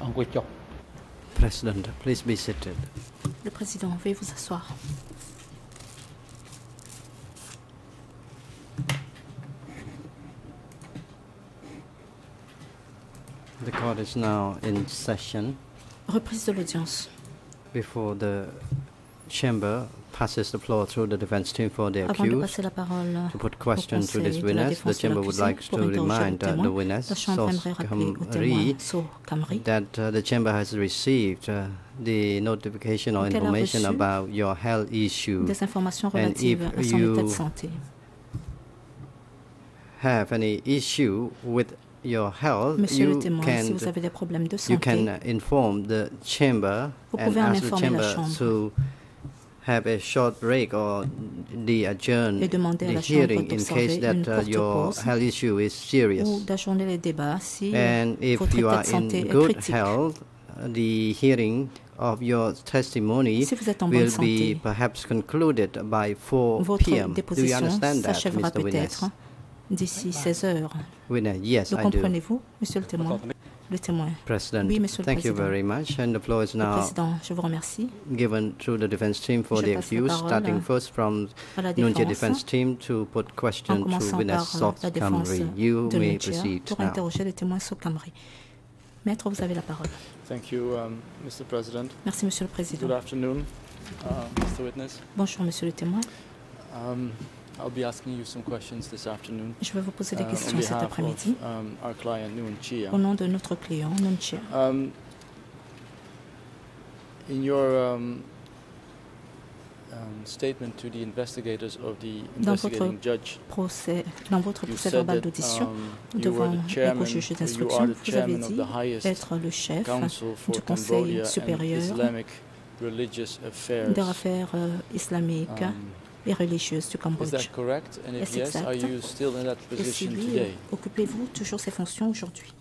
President, please be seated. Le président, veuillez vous asseoir. The court is now in session. Reprise de l'audience. Before the chamber passes the floor through the defense team for the Avant de accused passer la parole to put au questions to conseil this de la witness, the défense de chamber would l'accusé like pour to interroger remind le the témoin, witness, la chambre aimerait rappeler au témoin Sow Kamri that the chamber has received the notification or qu'elle a information reçu about your health issue. des informations And if relatives à son état de santé. Have any issue with your health, Monsieur le you témoin, si vous avez des problèmes de can santé, inform the chamber vous and pouvez en ask the informer la chamber chambre to have a short break or adjourn et demander à the la chambre hearing in d'observer case une that courte your pause health issue is serious. ou d'ajourner les débats si And if votre you état are de in santé est good critique. health, the hearing of your testimony Si vous êtes en bonne will santé, be perhaps concluded by 4 votre p.m. Do you déposition understand that, s'achèvera Mr. Witness? peut-être d'ici 16 heures. Witness, yes, Le I do. comprenez-vous, monsieur le témoin? Le témoin. President, Oui, monsieur le thank you président. very much. And the floor is Le now président, je vous remercie. given to the defense team for Je the passe la accused, parole starting first from à la Nunchia défense, defense team to put en question to commençant witness par Soft la défense Kamri. You de may Nunchia proceed pour now. interroger le témoin Sow Kamri. Maître, vous avez la parole. Thank you, Mr. President. Merci, monsieur le président. Good afternoon, Mr. Witness. Bonjour, monsieur le témoin. I'll be asking you some questions this afternoon. Je vais vous poser des On questions cet behalf après-midi of our client Nunchia. au nom de notre client, Nunchia. In your statement to the investigators of the investigating judge, Dans votre you procès said verbal that d'audition you devant were the le chairman, juge you are d'instruction, the vous avez chairman of dit the highest être le chef council for du Conseil Cambodia and supérieur Islamic religious affairs. des affaires islamiques et religieuses du Is Cambodge. that correct? And if Est-ce yes, are exact? you still in that Et si position oui, today? occupez-vous toujours ces fonctions aujourd'hui?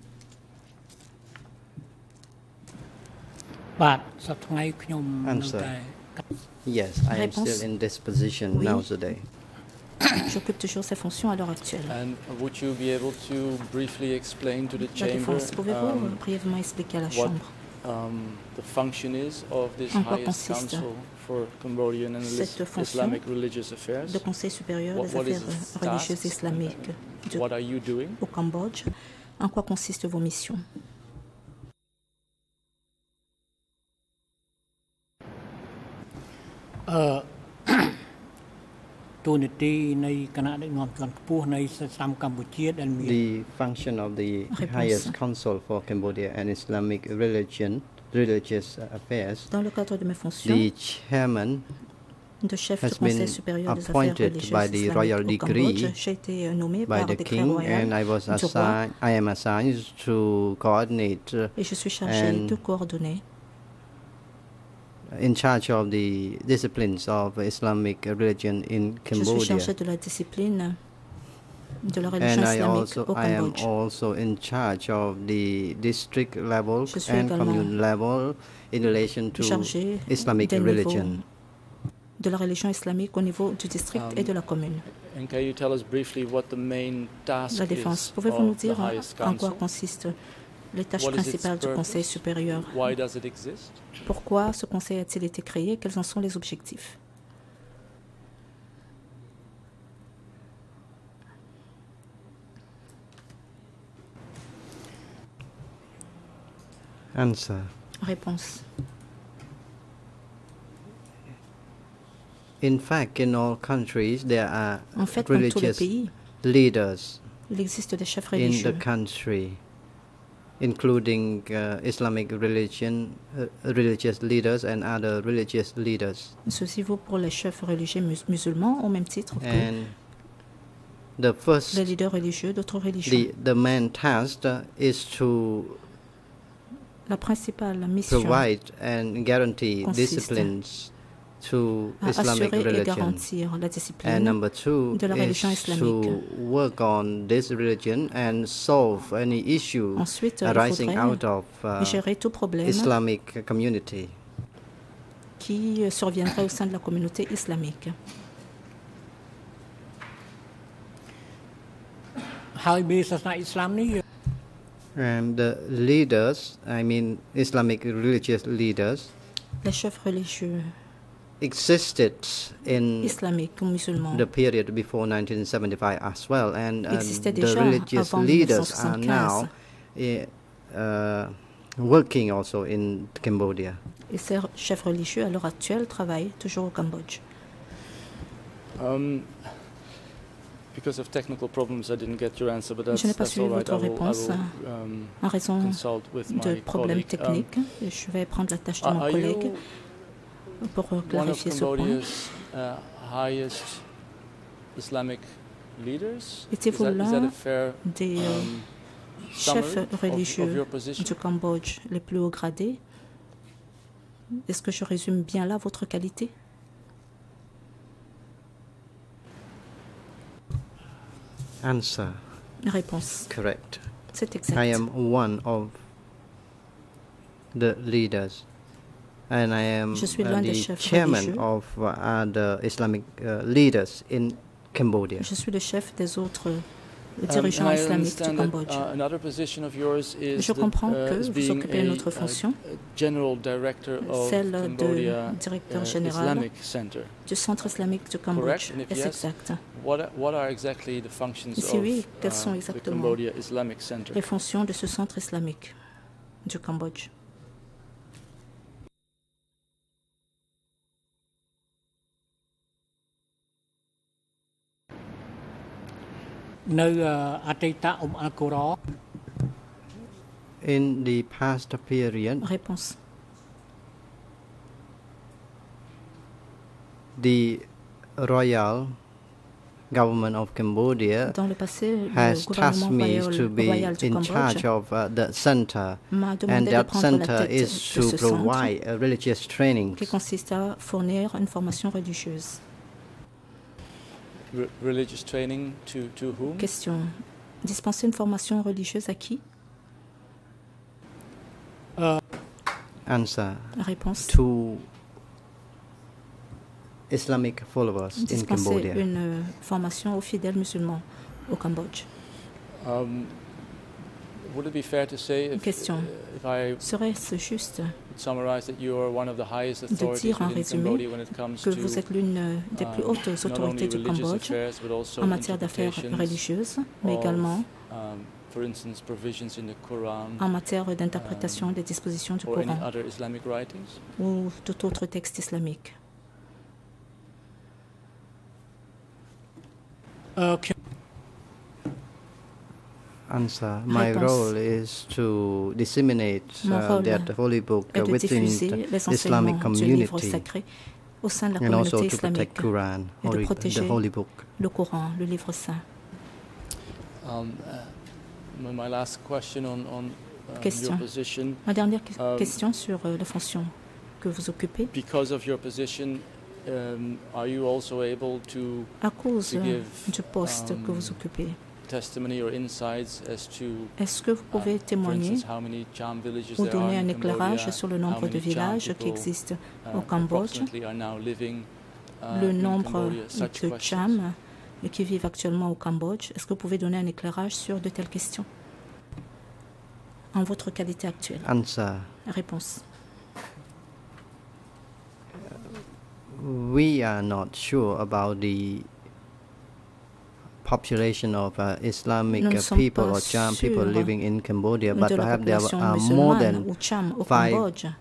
Answer. Yes, I am still in this position Oui. now today. J'occupe toujours ces fonctions à l'heure actuelle. And would you be able to briefly explain to the La chamber défense, pouvez-vous brièvement expliquer à la what Chambre the function is of this en quoi highest consiste council for Cambodian and cette fonction Islamic religious affairs? de Conseil supérieur des What is affaires its religieuses tasks? islamiques What are you doing? au Cambodge? En quoi consistent vos missions? The function of the Réponse. highest council for Cambodia and Islamic religious affairs, Dans le cadre de mes fonctions the chairman de chef has du Conseil been supérieur des affaires appointed religieuses by the royal islamiques au decree Cambodge, j'ai été nommé by par the décret king, royal and I am assigned to coordinate et je suis chargé and de coordonner in charge of the disciplines of Islamic religion in Je suis Cambodia. chargé de la discipline de la religion And islamique au I am Cambodge. also in charge of the district level Je suis and également commune level in relation to chargé Islamic des religion. niveaux de la religion islamique au niveau du district et de la commune. And can you tell us briefly what the main task La défense, is pouvez-vous nous of the dire highest en quoi council? consistent les tâches What is its principales du Conseil purpose? supérieur? Why does it exist? Pourquoi ce conseil a-t-il été créé? Quels en sont les objectifs? Answer. Réponse. In fact, in all countries, there are En fait, dans tous les religious pays, leaders il existe des chefs in religieux, the country, including Islamic religious leaders and other religious leaders. Ceci vaut pour les chefs religieux musulmans au même titre que And the first, les leaders religieux d'autres religions. the main task is to La principale mission provide and guarantee consiste disciplines to à Islamic assurer et religion. garantir la And discipline number two de la religion is islamique. to work on this religion and solve any issue Ensuite, il arising faudrait out of gérer tout problème Islamic community. qui surviendrait au sein de la communauté islamique. And the leaders, I mean Islamic religious leaders, Les chefs religieux existed in islamiques ou musulmans the period before 1975 as well, and existaient the déjà religious avant leaders are 1975. now working also in Cambodia. Et ces chefs religieux, à l'heure actuelle, travaillent toujours au Cambodge. Because of technical problems, I didn't get your answer, but Je n'ai pas that's suivi all right. votre réponse en raison Consult with de my problèmes colleague. techniques. Et je vais prendre la tâche de mon Are collègue you pour one of clarifier ce point. Cambodia's highest Islamic leaders? Étiez-vous Is that l'un a fair des summary chefs of religieux your position? du Cambodge les plus haut gradés? Est-ce que je résume bien là votre qualité? Answer: Réponse: correct. c'est I exact. am one of the leaders, and I am Je suis l'un des the chefs chairman religieux. of the Islamic leaders in Cambodia. Je suis le chef des autres And dirigeants I islamiques du understand that, Cambodge. another position of yours is Je comprends que as vous being occupez une autre a fonction, general director of celle de Cambodia directeur général Islamic Center. du Centre islamique du Cambodge. Correct? And if Est-ce yes, exact? What are exactly the functions Si oui, of quelles sont the exactement Cambodia Islamic Center? les fonctions de ce centre islamique du Cambodge? In the past period, Réponse: the royal government of Cambodia dans le passé, le has tasked gouvernement me to be royal du in charge Cambodge of the center, m'a and demandé de that prendre la center tête de is ce to centre provide religious training. qui consiste à fournir une formation religieuse. Religious training to whom? Question: dispenser une formation religieuse à qui? Answer: Réponse: to Islamic followers in dispenser Cambodia. une formation aux fidèles musulmans au Cambodge. Would it be fair to say, Question: if I serait-ce juste summarize that you are one of the highest de authorities dire en within résumé Cambodia when it comes que to vous êtes l'une des plus hautes not only autorités du religious Cambodge affairs but also en matière d'affaires interpretations religieuses, mais of, également for instance, provisions in the Quran en matière d'interprétation des dispositions du or any Coran other Islamic writings? ou tout autre texte islamique? Answer: my Réponse: role is to disseminate Mon rôle that holy book est de within diffuser the les Islamic enseignements du livre community, sacré au sein de la and also communauté to protect islamique, Quran, et de the protéger holy book. le Coran, le livre saint. My last question on Question. your position. Ma dernière question sur la fonction que vous occupez. Because of your position, are you also able to À cause give, du poste que vous occupez, testimony or insights as to, est-ce que vous pouvez for témoigner instance, how many Cham villages ou there are donner in un éclairage Cambodia, sur le how nombre de many Cham villages qui people, existent au Cambodge, approximately are now living, le in nombre Cambodia? Such de questions. Cham qui vivent actuellement au Cambodge? Est-ce que vous pouvez donner un éclairage sur de telles questions en votre qualité actuelle? Answer: Réponse: we are not sure about the population of Islamic Nous ne sommes people pas or Cham people sûrs living in Cambodia, but de la perhaps there population are more musulmane than ou Cham au 500,000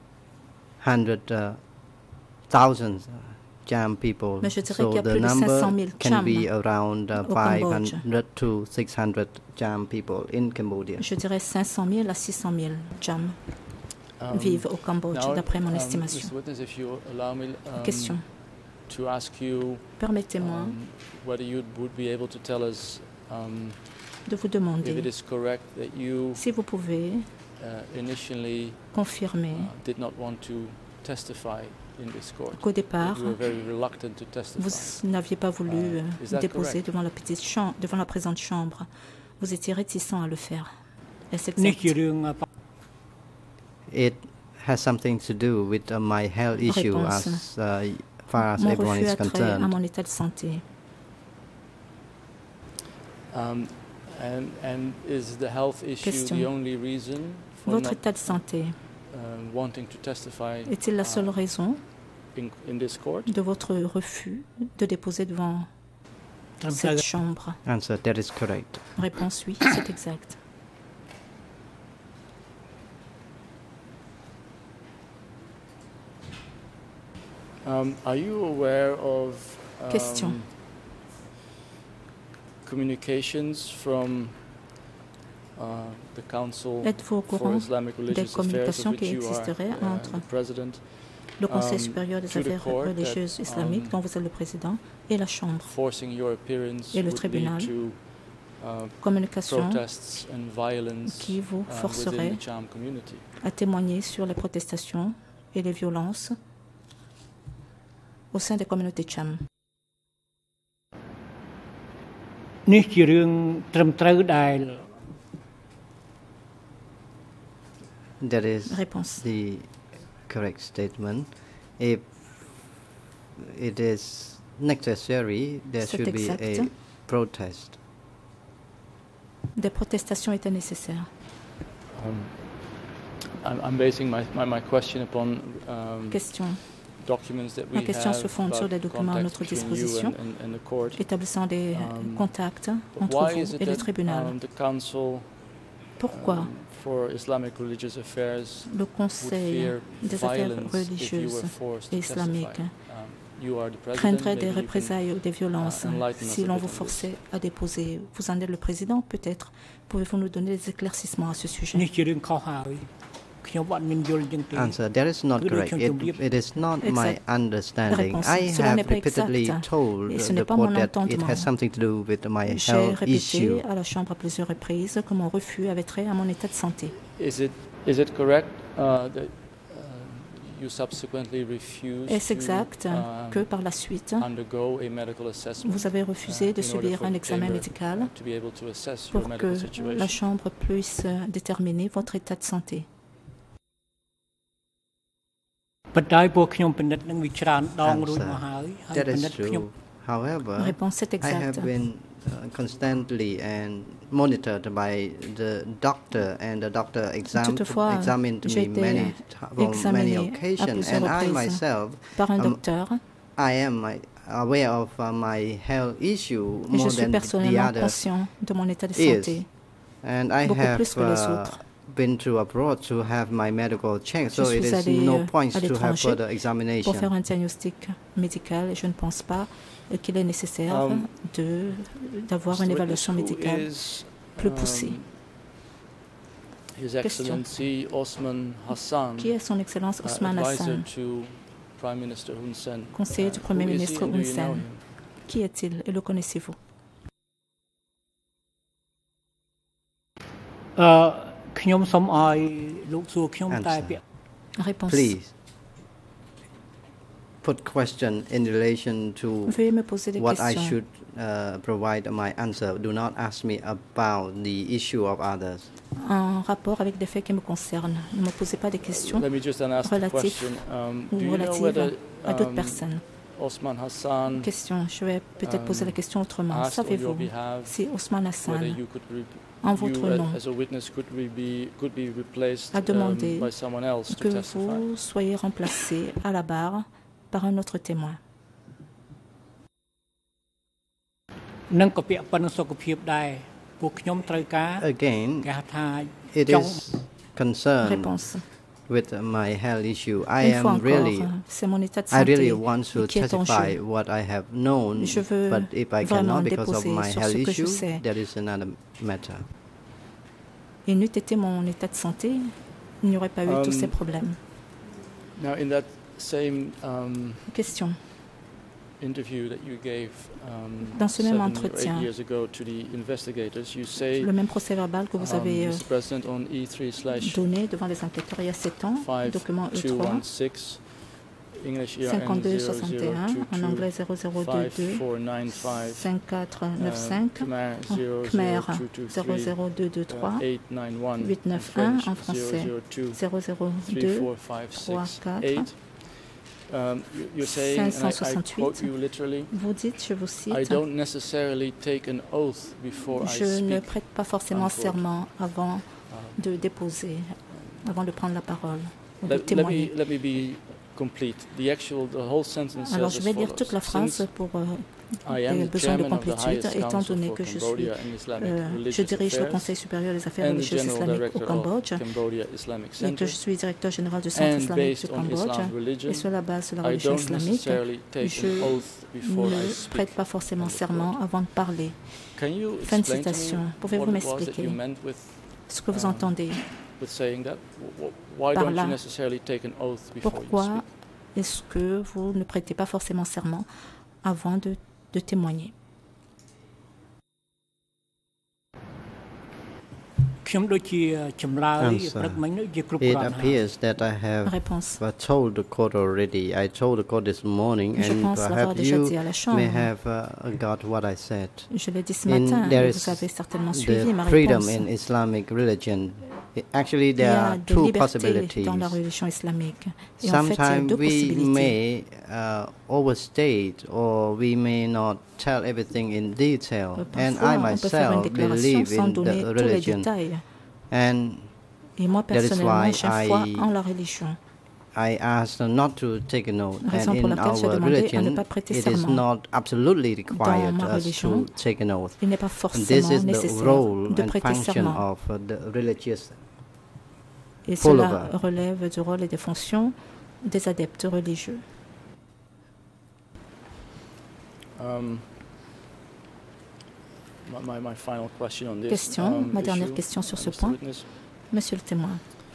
Cambodge. Cham people. Mais je dirais qu'il y So a the plus de 500 000 number can Cham be around au Cambodge. 500 to 600 Cham people in Cambodia. Je dirais 500 000 à 600 000 Cham vivent au Cambodge, Now, d'après mon estimation. Mr. Witness, if you allow me, Question: to ask you permettez-moi whether you would be able to tell us de vous if it demander is correct that you si vous pouvez initially confirmer did not want to testify in this court. qu'au départ, You were very reluctant to testify. vous n'aviez pas voulu Is that déposer correct? devant la petite chambre, devant la présente chambre. Vous étiez réticent à le faire. Est-ce exact? It has something to do with my health issue Réponse: as far as mon everyone refus is a trait à concerned. mon état de santé. And is the health issue Question. the only reason for Votre not état de santé wanting to testify est-il la seule raison in this court? de votre refus de déposer devant ត្រឹមត្រូវ cette chambre? Answer, that is correct. Réponse oui, c'est exact. Are you aware of Question. communications from the Council Êtes-vous au for courant Islamic des Religious Affairs, of communications which qui you are existeraient entre the president, le Conseil supérieur des to the affaires court that, religieuses islamiques, dont vous êtes le président, et la Chambre? forcing your appearance Et le would tribunal. lead to Communication protests and violence qui vous within forcerait the Cham community? à témoigner sur les protestations et les violences au sein des communautés Cham. នេះជារឿងត្រឹមត្រូវដែល That is Réponse. the correct statement. If it is necessary, there C'est should be a exact. protest. Des protestations étaient nécessaires. I'm basing my question upon Question. documents that we Ma question have se fonde sur about des documents à contacts notre between you disposition, and the court. établissant des contacts But entre why is vous it et le that tribunal. the Council Pourquoi for Islamic Religious Affairs le would Conseil fear des affaires violence if you religieuses were forced et to islamiques testify? You are the president, craindrait des maybe you can représailles ou des violences enlighten us si a l'on bit vous on this. forçait à déposer? Vous en êtes le président, peut-être. Pouvez-vous nous donner des éclaircissements à ce sujet? នេះជារឿងខុសហើយខ្ញុំអត់មានយល់យ៉ាងទេ Answer, that is not Good correct. question. It is not my Exact. understanding. Réponse. I Cela have n'est pas repeatedly exact. told Et ce the n'est pas court mon that it entendement. has something to do with my J'ai health répété issue. à la Chambre à plusieurs reprises que mon refus avait trait à mon état de santé. Is it correct that you subsequently refused Est-ce exact to que par la suite, undergo a medical assessment vous avez refusé de in order subir for un the examen chamber médical to be able to assess your pour medical que situation? la Chambre puisse déterminer votre état de santé? ប៉ុន្តែពួកខ្ញុំពិនិត្យនឹងវាច្រើនដងរួចមកហើយហើយ That ពិនិ is ត្យខ្ញុំ true. However, Réponse, c'est I exact. have been constantly and monitored by the doctor, and the doctor Toutefois, examined j'ai me été many examiné à occasions, plusieurs and I reprises myself, par un docteur. I am aware of my health issue Et je more suis than the personnellement others. conscient de mon état de is. santé. And I Beaucoup have plus que les autres. been to abroad to have my medical check, so Je it suis is allé no à point to have l'étranger further pour faire examination. un diagnostic médical et je ne pense pas qu'il est nécessaire d'avoir une Mr. évaluation Witness, who médicale is, plus poussée. His Question. Excellency Osman Hassan, Qui est son Excellence Ousmane advisor Hassan, to Prime Minister Hun Sen? conseiller du Premier Who is he ministre and do Hun you know Sen? him? Qui est-il et le connaissez-vous? ខ្ញុំសូមឲ្យលោកសួរខ្ញុំតែ Answer. ពាក្យ Réponse. Please put question in relation to Veuillez me poser des what I questions. should provide my answer. Do not ask me about the issue of others. En rapport avec des faits qui me concernent. Ne me posez pas des questions Let me just then ask the relatives question. ou Do you know relatives whether à d'autres personnes. Osman Hassan Question. Je vais peut-être poser la question autrement. asked on your Savez-vous behalf si Ousmane whether Hassan, you could en votre you nom, as a witness could be replaced a demandé by someone else to que testify? vous soyez remplacé à la barre par un autre témoin? នឹងក៏ពាក្យប៉ុណ្ណឹងសុខភាពដែរពួកខ្ញុំត្រូវការ Again, គេហៅថា it ចង់ is concerned Réponse. with my health issue. I Une fois am encore, really, c'est mon état de I santé really want to qui est en testify jeu. what I have known, Je veux but if I vraiment cannot because of déposer my sur health ce que je issue, sais. that is another matter. Et n'eût été mon état de santé, il n'y aurait pas eu tous ces problèmes. Now, in that same Question. interview that you gave Dans ce même 7 or entretien, 8 years ago to the investigators, you say, Le même procès verbal que vous avez Mr. President, on donné devant les enquêteurs il y a 7 ans, document E3, E3-5216, English 5261, en anglais 0022, 5495, Khmer 00223, 891 en français 002 34 You're saying, and I 568, quote you literally, vous dites, je vous I cite, don't necessarily take an oath before I je ne speak. prête pas forcément Unquote. serment avant de déposer, avant de prendre la parole ou de Let témoigner. me be complete. The whole sentence Alors, says je as vais lire toute la follows. phrase Since pour I am des the besoins de chairman of the complétude, highest étant council donné for que je suis, Cambodia and Islamic je religious dirige le affairs Conseil supérieur des affaires and the religieuses general islamiques au director Cambodge of Cambodia Islamic et que Center, je suis directeur général du Centre and islamique du based on Cambodge, Islam religion, et sur la base de la I religion don't islamique, necessarily take je an oath before I ne speak. prête pas forcément End of serment quote. avant de parler. Can you Fin de explain to me citation. what Pouvez-vous it was that m'expliquer you meant with ce que vous entendez? saying that? Why Par don't là, you necessarily take an oath before you Pourquoi speak? est-ce que vous ne prêtez pas forcément serment avant de témoigner? ខ្ញុំដូចជាចម្លើយ Answer. ព្រឹកមិញនោះជាគ្រប់ It គ្រាន់ហើយ appears that I have Réponse. told the court already. I told the court this morning, Je and pense l'avoir perhaps déjà you dit à la Chambre. may have got what I said. Je l'ai dit ce In, matin there et is vous avez certainement suivi ma the freedom réponse. in Islamic religion. Actually, Il y there a are des two libertés possibilities. dans la religion islamique. Et en fait, il y a Sometimes deux we possibilités. may overstate, or we may not tell everything in detail. And Parfois, I on peut faire une myself déclaration believe sans in donner the tous les religion, détails. and Et moi, That is personnellement, why j'ai foi I- en la religion. I asked not to take a note. Raison And pour in laquelle j'ai our demandé à ne religion, pas prêter it is serment. not absolutely required ma us religion, to take an oath. Il n'est pas And this forcément is the nécessaire role de and prêter function serment. of the religious. Et follower. cela relève du rôle et des fonctions des adeptes religieux. My final question on this Question, ma dernière issue, question sur ce Mr. point. Witness. Monsieur le témoin,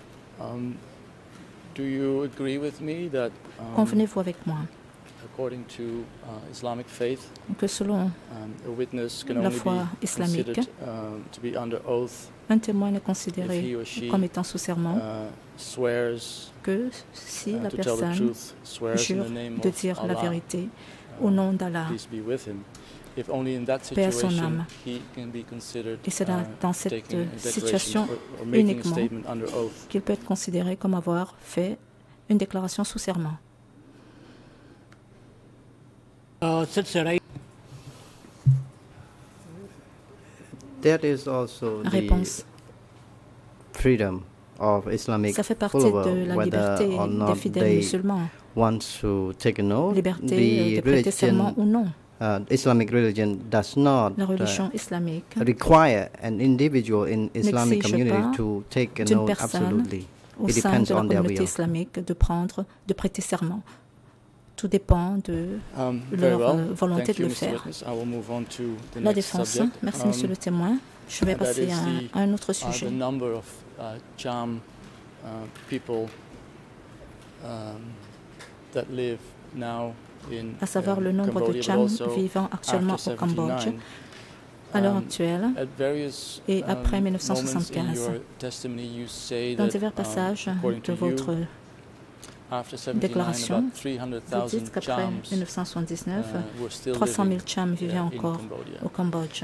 Do you agree with me that, convenez-vous avec moi according to Islamic faith, que selon a witness can la only foi be islamique, considered to be under oath un témoin n'est if considéré he or she comme étant sous serment swears que si la to tell the personne truth, swears in jure the name de of dire la Allah, vérité au nom d'Allah. peace be with him. If only in that Paix à son situation âme. he can be considered Et c'est dans cette taking a declaration situation or making a uniquement statement under oath. qu'il peut être considéré comme avoir fait une déclaration sous serment. សិទ្ធិសេរី That is also the Réponse. freedom of Islamic Ça fait partie follower, de la whether liberté or des not fidèles they musulmans. want to take an oath. Liberté The de prêter serment ou religion, non. Islamic religion does not La religion islamique require an individual in Islamic n'exige community pas to take an d'une oath personne absolutely. au It sein depends de la on their communauté will. islamique de prêter serment. Tout dépend de Very leur well. volonté Thank de you, le Mr. faire. Witness. I will move on to the La next défense. subject. Merci, Monsieur le témoin. Je vais and that passer is à un autre the sujet. number of Cham people that live now in À savoir le nombre de Cambodia, but Cham also vivant actuellement after au Cambodge 79. à l'heure actuelle. At various Et après moments in 1975, your testimony, you say dans that, divers passages according de to you, votre after 79, déclaration, about vous 300,000 dites qu'après Chams 1979, were still 300 living 000 Cham vivaient in encore Cambodia. au Cambodge.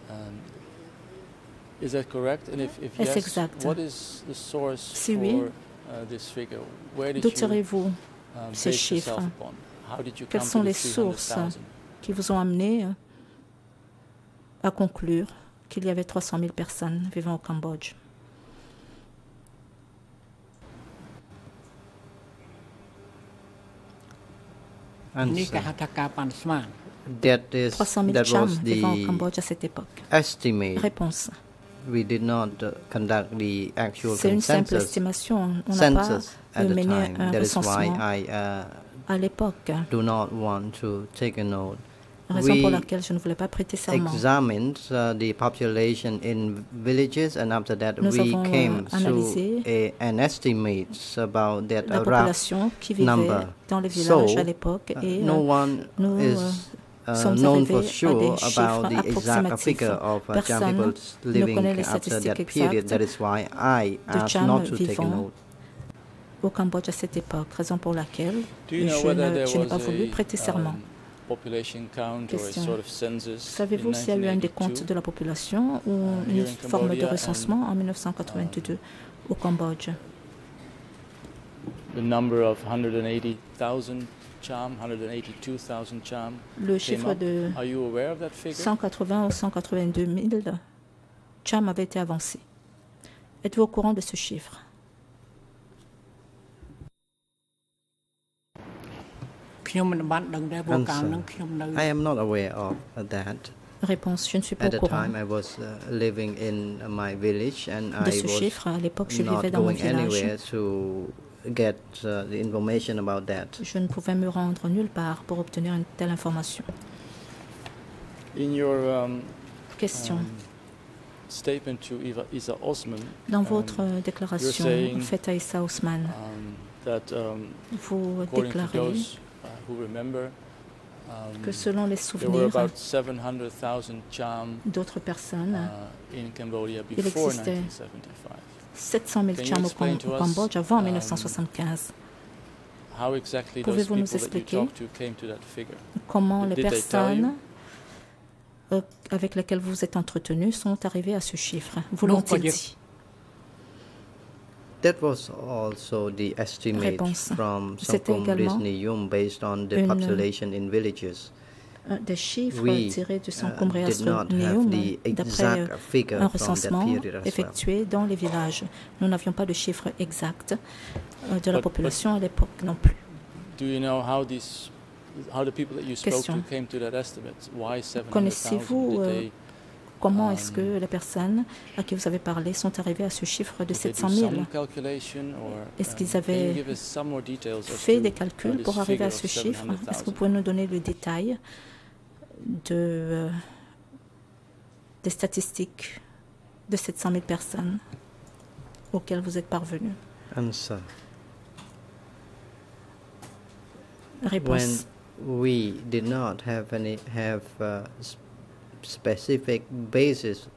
Is that correct? And if Est-ce yes, exact? what is the source Si for oui, this figure? Where did d'où you tirez-vous ces base yourself chiffres? upon? How did you Quelles come sont to the les sources 300,000? qui vous ont amené à conclure qu'il y avait 300 000 personnes vivant au Cambodge? នេះគេ Answer. ហៅថាការប៉ាន់ស្មាន That 300 000 was Cham vivant au the Cambodge à cette époque. estimate. Réponse. We did not conduct the actual C'est une simple consensus estimation. On n'a pas census at the mené time. un That is why recensement I à l'époque, do not want to take a note. raison pour We laquelle je ne voulais pas prêter serment. examined the population in villages, and after that Nous we avons came analysé to an estimate about that La rough population qui vivait number. dans les villages So, à l'époque et no one nous is sommes known arrivés for à sure des about chiffres the exact approximatifs. figure of Cham Personne people ne living connaît les after statistiques that period. exactes That is why I de asked Cham not to take a vivant note. au Cambodge à cette époque, raison pour laquelle Do you know whether there je n'ai pas was voulu prêter serment. population count or a Question. sort of census Savez-vous in s'il y a eu un décompte 1982? de la population ou une here in forme de Cambodia recensement and, en 1982 au Cambodge? The number of 180,000 Cham, 182,000 Cham. Le chiffre de Are you aware of that figure? 180 ou 182 000 Cham avait été avancé. Êtes-vous au courant de ce chiffre? I am not aware of that. Réponse, je ne suis pas At au the courant time, I was living in my village, and de I ce was chiffre. À l'époque, je not vivais dans mon going anywhere village. to get the information about that. Je ne pouvais me rendre nulle part pour obtenir une telle information. In your Question. statement to Isa Osman, Dans votre déclaration saying, faite à Issa Osman, that vous according to déclarez those who remember, que selon les there were souvenirs about 700,000 Cham d'autres personnes, in Cambodia il before existait 1975. 700 000 Can you Cham au explain to us, Cambodge avant 1975. How exactly those Pouvez-vous nous people that you expliquer talked to came to that figure? Comment les Did they tell personnes you? avec lesquelles vous êtes entretenus sont arrivées à ce chiffre? Vous l'ont-ils dit? That was also the estimate Réponse. from C'était Sangkum également Risniyum based on the une- population in villages. Des chiffres We tirés du Sangkum did not have Neum the d'après exact figure un from that recensement period as well. effectué dans les villages. Nous n'avions pas de chiffre exact de la But- population à l'époque non plus. Do you know how the people that you spoke Question. to came to that estimate? Why 700,000? Connaissez-vous, Did they Comment est-ce que les personnes à qui vous avez parlé sont arrivées à ce chiffre de did they do 700 000? some calculation, or Est-ce qu'ils can avaient you give us some more details as fait to, des calculs this pour arriver à figure ce of chiffre? Est-ce que vous 700,000? pouvez nous donner le détail des statistiques de 700 000 personnes auxquelles vous êtes parvenus? Answer. Réponse. When we did not have specific basis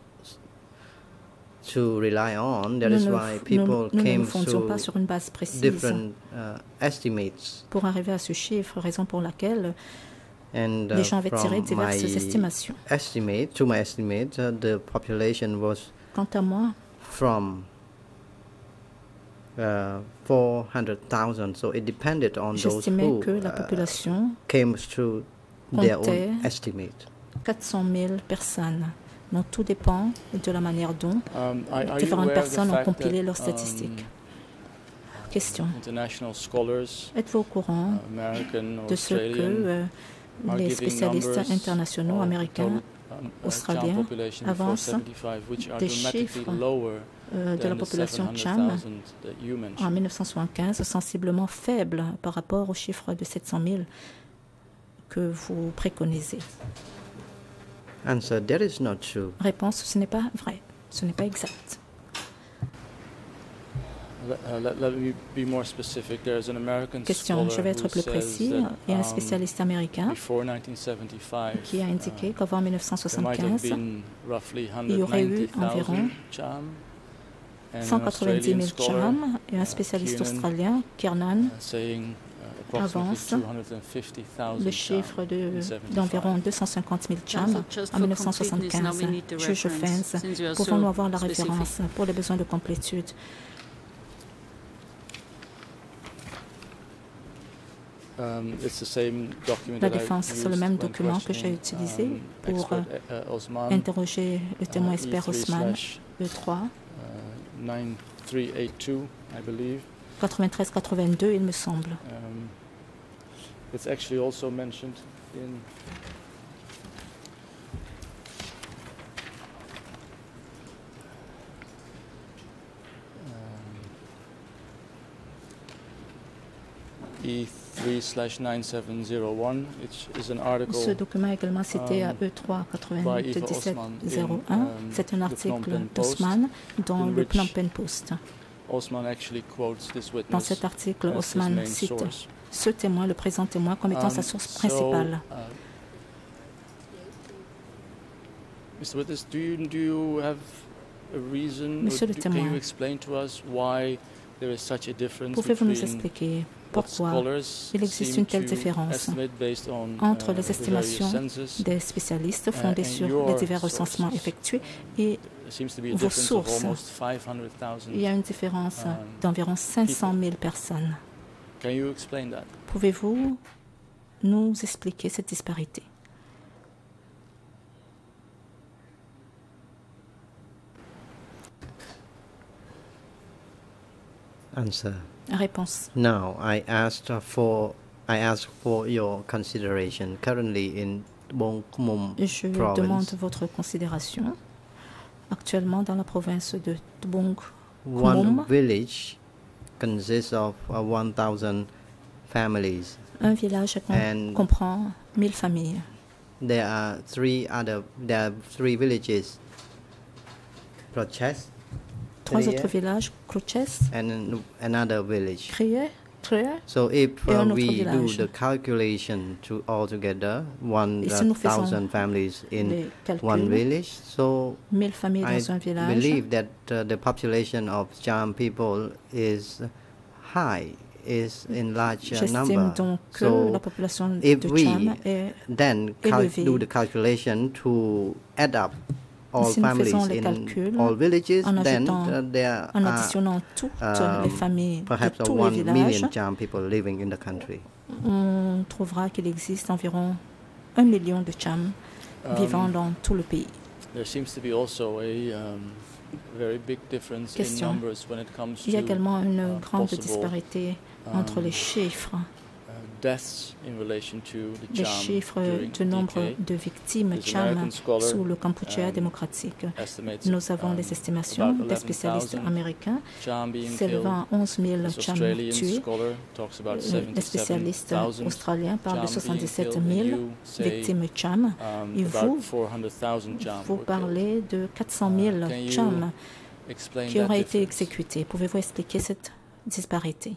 to rely on, that is why people nous ne came nous fondions to pas sur une base précise different estimates. pour arriver à ce chiffre, raison pour laquelle And les gens avaient tiré from my diverses estimations. estimate, to my estimate, the population was Quant à moi, from 400,000. So it depended on those j'estimais who que la population came through their own comptait estimate. 400 000 personnes. Donc tout dépend de la manière dont Are you différentes aware of the personnes ont fact compilé that, leurs statistiques. Question. international scholars, Êtes-vous au courant American or de ce Australian, que are les giving spécialistes numbers internationaux of américains total, australiens Cham population before avancent 75, which are des dramatically chiffres lower de la than the population Cham 700,000 that you en mentioned? 1975 sensiblement faible par rapport au chiffre de 700 000 que vous préconisez? Answer, that is not true. Réponse, ce n'est pas vrai, ce n'est pas exact. Let me be more specific. There's an American Question, scholar je vais être who plus says précis. that, Il y a un spécialiste américain before 1975, qui a indiqué qu'avant there might have 1975, been roughly il y aurait eu 190,000 environ Cham, and an 190 Australian 000 scholar, Cham et un spécialiste Kiernan, australien, Kiernan, saying approximately avance 250,000 le Cham chiffre in 75. d'environ 250 000 Cham en 1975. Juge Fens, pouvons-nous avoir la référence pour les besoins de complétude? It's the same document La that I défense, c'est le used même when document que j'ai questioning, utilisé pour expert, Osman, interroger le témoin expert Osman, E3, 9382, I believe. 93-82, il me semble. It's actually also mentioned in E3/9701, which is an article Ce document est également cité à E3 by Eva 9701. C'est un the article Phnom Penh Post, d'Osman dans in le which Phnom Penh Post. Osman actually quotes this Dans witness cet article, as his Osman main cite source. ce témoin, le présent témoin, comme étant sa source principale. Mr. Witness, do you have a reason, Monsieur le can témoin, you explain to us why there is such a difference pouvez-vous nous between expliquer what pourquoi scholars il existe seem une telle to différence estimate based on, entre les the various estimations census? des spécialistes fondées and sur your les divers recensements sources? effectués et There seems to be a vos difference of sources? almost 500,000. il y a une différence d'environ 500 000 personnes. Can you explain that? Pouvez-vous nous expliquer cette disparité? Answer. Réponse. Now, I asked for your consideration. Currently in Bong Khmum Je province, demande votre considération. Actuellement, dans la province de Tbong one Khmum, village consists of 1,000 families. un village And comprend 1000 familles. There are three villages: Proches, Trois Kriye, autres villages, Kroches, and another village. Kriye, So if et un autre we do village. the calculation to altogether, Et si nous faisons 1,000 families in les one calculs, village, so 1000 familles I dans un village, believe that the population of Cham people is high, is in large j'estime number. donc que So la population if de we Cham est then élevé. do the calculation to add up all Si nous families faisons les in calculs all villages, en then ajoutant, there en are additionnant toutes les familles de perhaps tous les 1 villages, million Cham people living in the country. on trouvera qu'il existe environ 1 million de Cham vivant dans tout le pays. There seems to be also a very big difference in Question. numbers when it comes Il y a to également une grande possible, disparité entre les chiffres, deaths in relation to the les Cham chiffres during du nombre DK. de victimes There's Cham American scholar, sous le Kampuchea démocratique. Estimates Nous avons les estimations about des spécialistes 11,000 américains Cham being s'élevant à 11 000 This Cham Australian tués. scholar talks about Les spécialistes 77,000 australiens parlent de Cham being 77 killed, and 000 you say, victimes Cham. Et about vous, 400,000 Cham vous were killed. parlez de 400 000 Can you Cham Explain qui that auraient été difference. exécutés. Pouvez-vous expliquer cette disparité?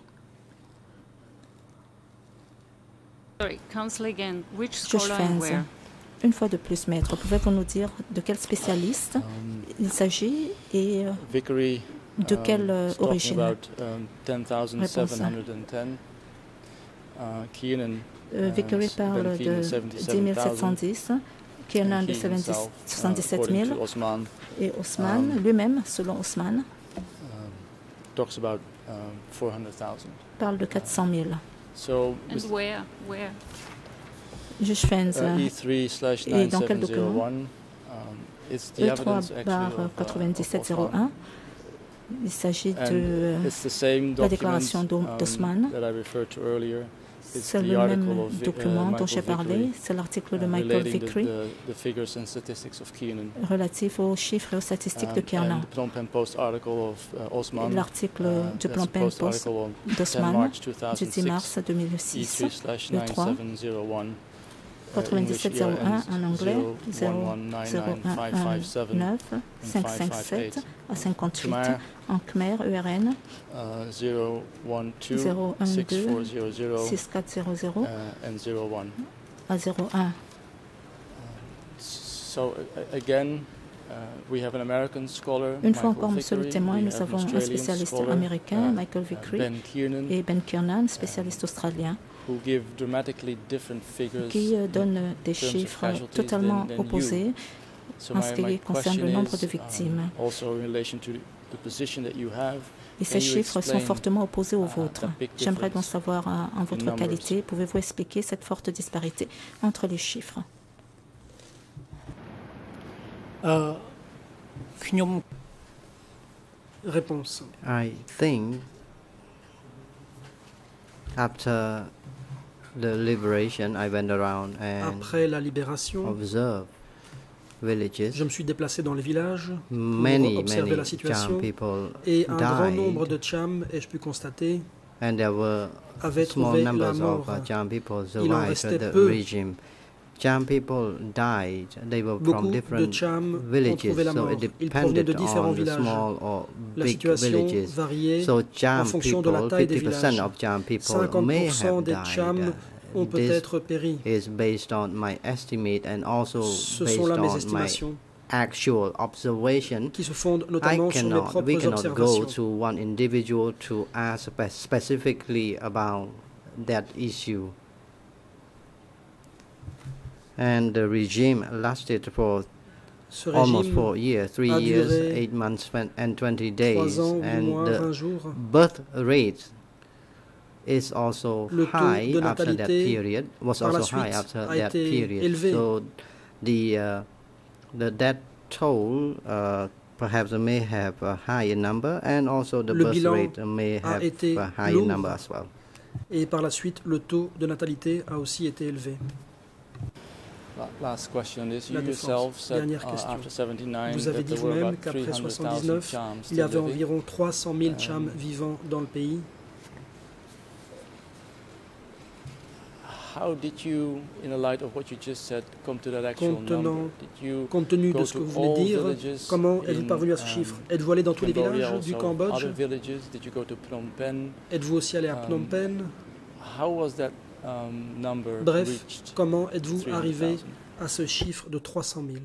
Sorry, counsel again. Which Josh scholar and Fens, where? une fois de plus, maître, pouvez-vous nous dire de quel spécialiste il s'agit et Vickery de quelle is talking origine? about 10,710. Keenan Vickery parle Ben de Keenan 10 710, Kiernan de 77 000 Osman et Osman lui-même, selon Osman, talks about 400,000. parle de 400 000. So And where? Where? Josh Fens, et dans quel document? E3/9701, it's the evidence actually of, of Osman. E3/9701. Il s'agit de And it's the same la document déclaration d'Osman. that I referred to earlier. It's C'est the le article même of document dont Michael j'ai parlé, Vickery, c'est l'article de Michael relating Vickery the figures and statistics of Keenan. relatif aux chiffres et aux statistiques de And Kiernan. the Phnom Penh Post article of Osman. L'article du That's Phnom a Penh post Post article on 10 d'Osman March du 10 2006, mars 2006, le 3 E3/9701. 9701 en anglais, 011995557 01199 557 à 58, Khmer, en Khmer, ERN 012 6400 6400 and 01. à 01. So again, we have an American scholar, Une fois Michael encore, monsieur le Vickery. témoin, We nous have an avons un Australian spécialiste scholar, américain, Michael Vickery, Ben Kiernan, et Ben Kiernan, spécialiste australien, who give dramatically different figures qui in donne des terms of chiffres casualties totalement than you. opposés So en ce qui my concerne le question nombre is, de victimes. Also in relation to the position that you have, Et ces can you chiffres sont explain, fortement opposés aux that vôtres. big J'aimerais donc difference savoir en votre numbers? qualité, pouvez-vous expliquer cette forte disparité entre les chiffres? ខ្ញុំ Réponse. I think after the liberation, I went around and Après la libération, observed villages. je me suis déplacé dans les villages Many observer la Cham situation people et un grand nombre died, de Cham, ai-je pu constater, and there were avaient small trouvé la numbers of mort. Cham people Il en survived restait the peu. regime. Cham people died. They were Beaucoup from de different Cham ont villages, trouvé la so mort. it Ils provenaient de depended différents on the villages. small or La big situation villages. variait So Cham fonction de la people, taille des 50% villages. of Cham people may 50% have des Cham died. ont This peut-être péri. is based on my estimate and also Ce based sont là mes on my estimations actual observation. qui se fondent I notamment sur mes we propres cannot go observations. to one individual to ask specifically about that issue. And the regime lasted for Ce almost régime 4 years, 3 a years, duré 8 months, and 20 days. 3 ans, 8 And mois, the 20 jours. birth rate is also Le taux high de after that natalité period, was par la also high suite after a that été period. élevé. So the death toll perhaps may have a higher number, and also the Le birth bilan rate may a have été a higher lourd. number as well. Et par la suite, le taux de natalité a aussi été élevé. Last question is, you La défense. yourself said Dernière question. after 79 Vous avez that dit there were vous-même about qu'après 300,000 79, Chams il y still avait living. environ 300 000 Chams vivant dans le pays. How did you, in the light of what you just said, come to that actual number? Did you Compte tenu go de ce que to vous venez de all dire, villages comment êtes-vous in, parvenu à ce chiffre? Êtes-vous allé dans tous les Cambodia, villages du also Cambodge? other villages? Did you go to Phnom Penh? Êtes-vous aussi allé à Phnom Penh? How was that number Bref, reached? comment êtes-vous 300,000? arrivé à ce chiffre de 300 000?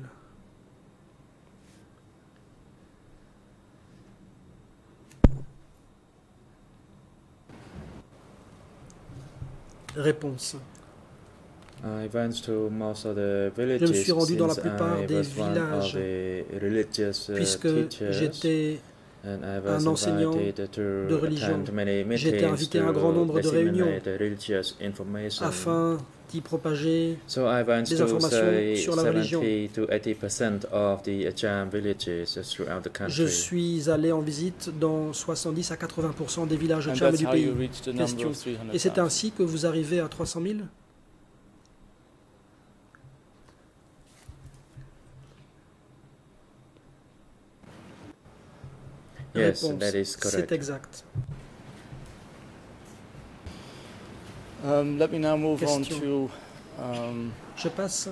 Réponse. I went to most of the villages Je me suis rendu dans la since plupart I des was one of villages the religious puisque teachers, j'étais and I was un enseignant invited to de religion. attend many J'étais meetings invité à un to grand nombre de réunions disseminate religious information. afin d'y propager So I went des to informations say sur la religion. 70 to 80% of the Cham villages throughout the Je country. suis allé en visite dans 70 à 80% des villages And Cham that's du how you pays. reached the number Question. of Et c'est 300,000. ainsi que vous arrivez à 300 000? Yes, Réponse. that is C'est correct. exact. Let me now move on Question. to Je passe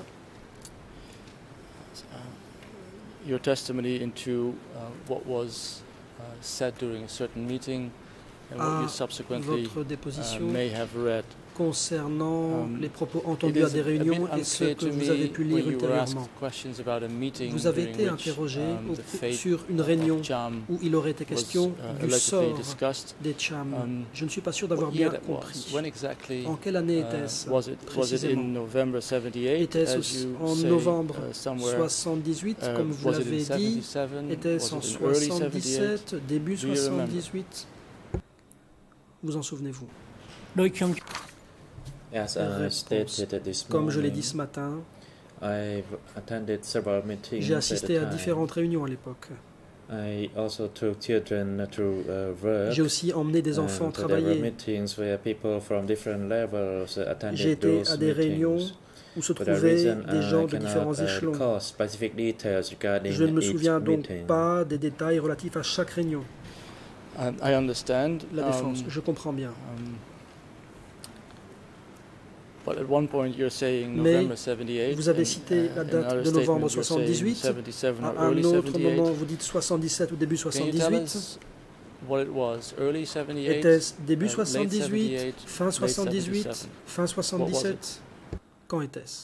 your testimony into what was said during a certain meeting and what à you subsequently votre déposition may have read. concernant les propos It entendus is à des a réunions bit et ce unclear que to vous avez me pu when lire you were asked ultérieurement. questions about a meeting Vous avez during été which, interrogé the fate sur une of réunion Cham où il aurait été question was du allegedly sort discussed. des Cham. Je ne suis pas sûr What d'avoir year bien that compris. was? When exactly En quelle année était-ce was it in précisément? November 78 Était-ce as you en say novembre somewhere? 78, comme vous Was it in l'avez dit? 77? Était-ce en Was it in early 77, début Do you remember? 78? Vous en souvenez-vous? ដោយខ្ញុំ As I Réponse. stated this Comme je l'ai morning, dit ce matin, I've attended several meetings j'ai at assisté the à time. différentes réunions à l'époque. I also took children to work. J'ai aussi emmené des enfants and there were travailler. meetings where people from different levels J'ai attended été those à des réunions meetings. où se For that trouvaient reason, des gens I de cannot différents échelons. recall specific details regarding Je ne me each souviens donc meeting. pas des détails relatifs à chaque réunion. I understand. La défense, je comprends bien. But at one point you're saying Mais November 78. vous avez and, cité la in date another de novembre statement you're saying 78. 77 or À un early autre 78. moment, vous dites 77 ou début Can you tell 78. us what it was? Early 78? Était-ce début late 78, 78, fin late 78, 77? fin 77? Quand était-ce?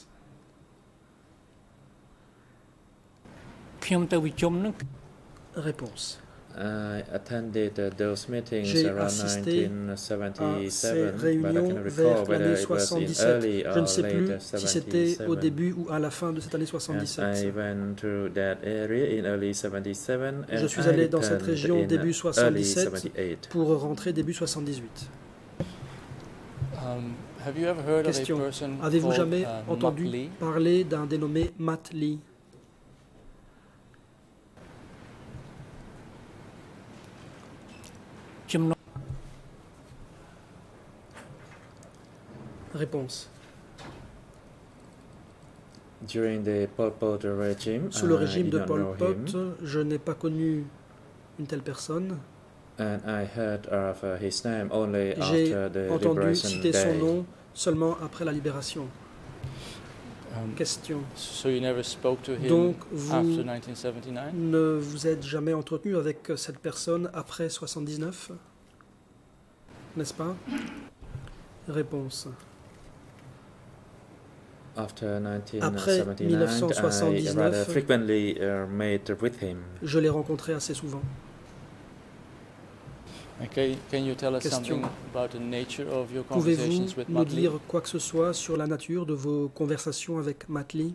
ខ្ញុំទៅវិជុំហ្នឹង Réponse. I attended those meetings J'ai around assisté à ces 1977, but I réunions cannot recall vers whether l'année it was in 77. early Je ne or sais plus late si c'était au 77. début ou à la fin de cette année And I 77. went to that area in early 77 and Je suis I allé dans cette returned région in début early 77 78. pour rentrer début 78. Have you ever heard Question. of a person Avez-vous called, jamais entendu Mak Lee? parler d'un dénommé Matt Lee? Réponse. During the Pol Pot regime, Sous le I régime did de not Pol know Pot, him, je n'ai pas connu une telle personne. and I heard of his name only J'ai after the entendu Liberation citer son Day. nom seulement après la libération. Um, Question. so you never spoke to him Donc, after vous 1979? ne vous êtes jamais entretenu avec cette personne après 79? N'est-ce pas? Réponse. After Après 1979, I 1979, rather frequently met with him. Je l'ai rencontré assez souvent. Okay, can you tell us Question. something about the nature of your Pouvez-vous conversations with nous Mak Lee? dire quoi que ce soit sur la nature de vos conversations avec Matt Lee?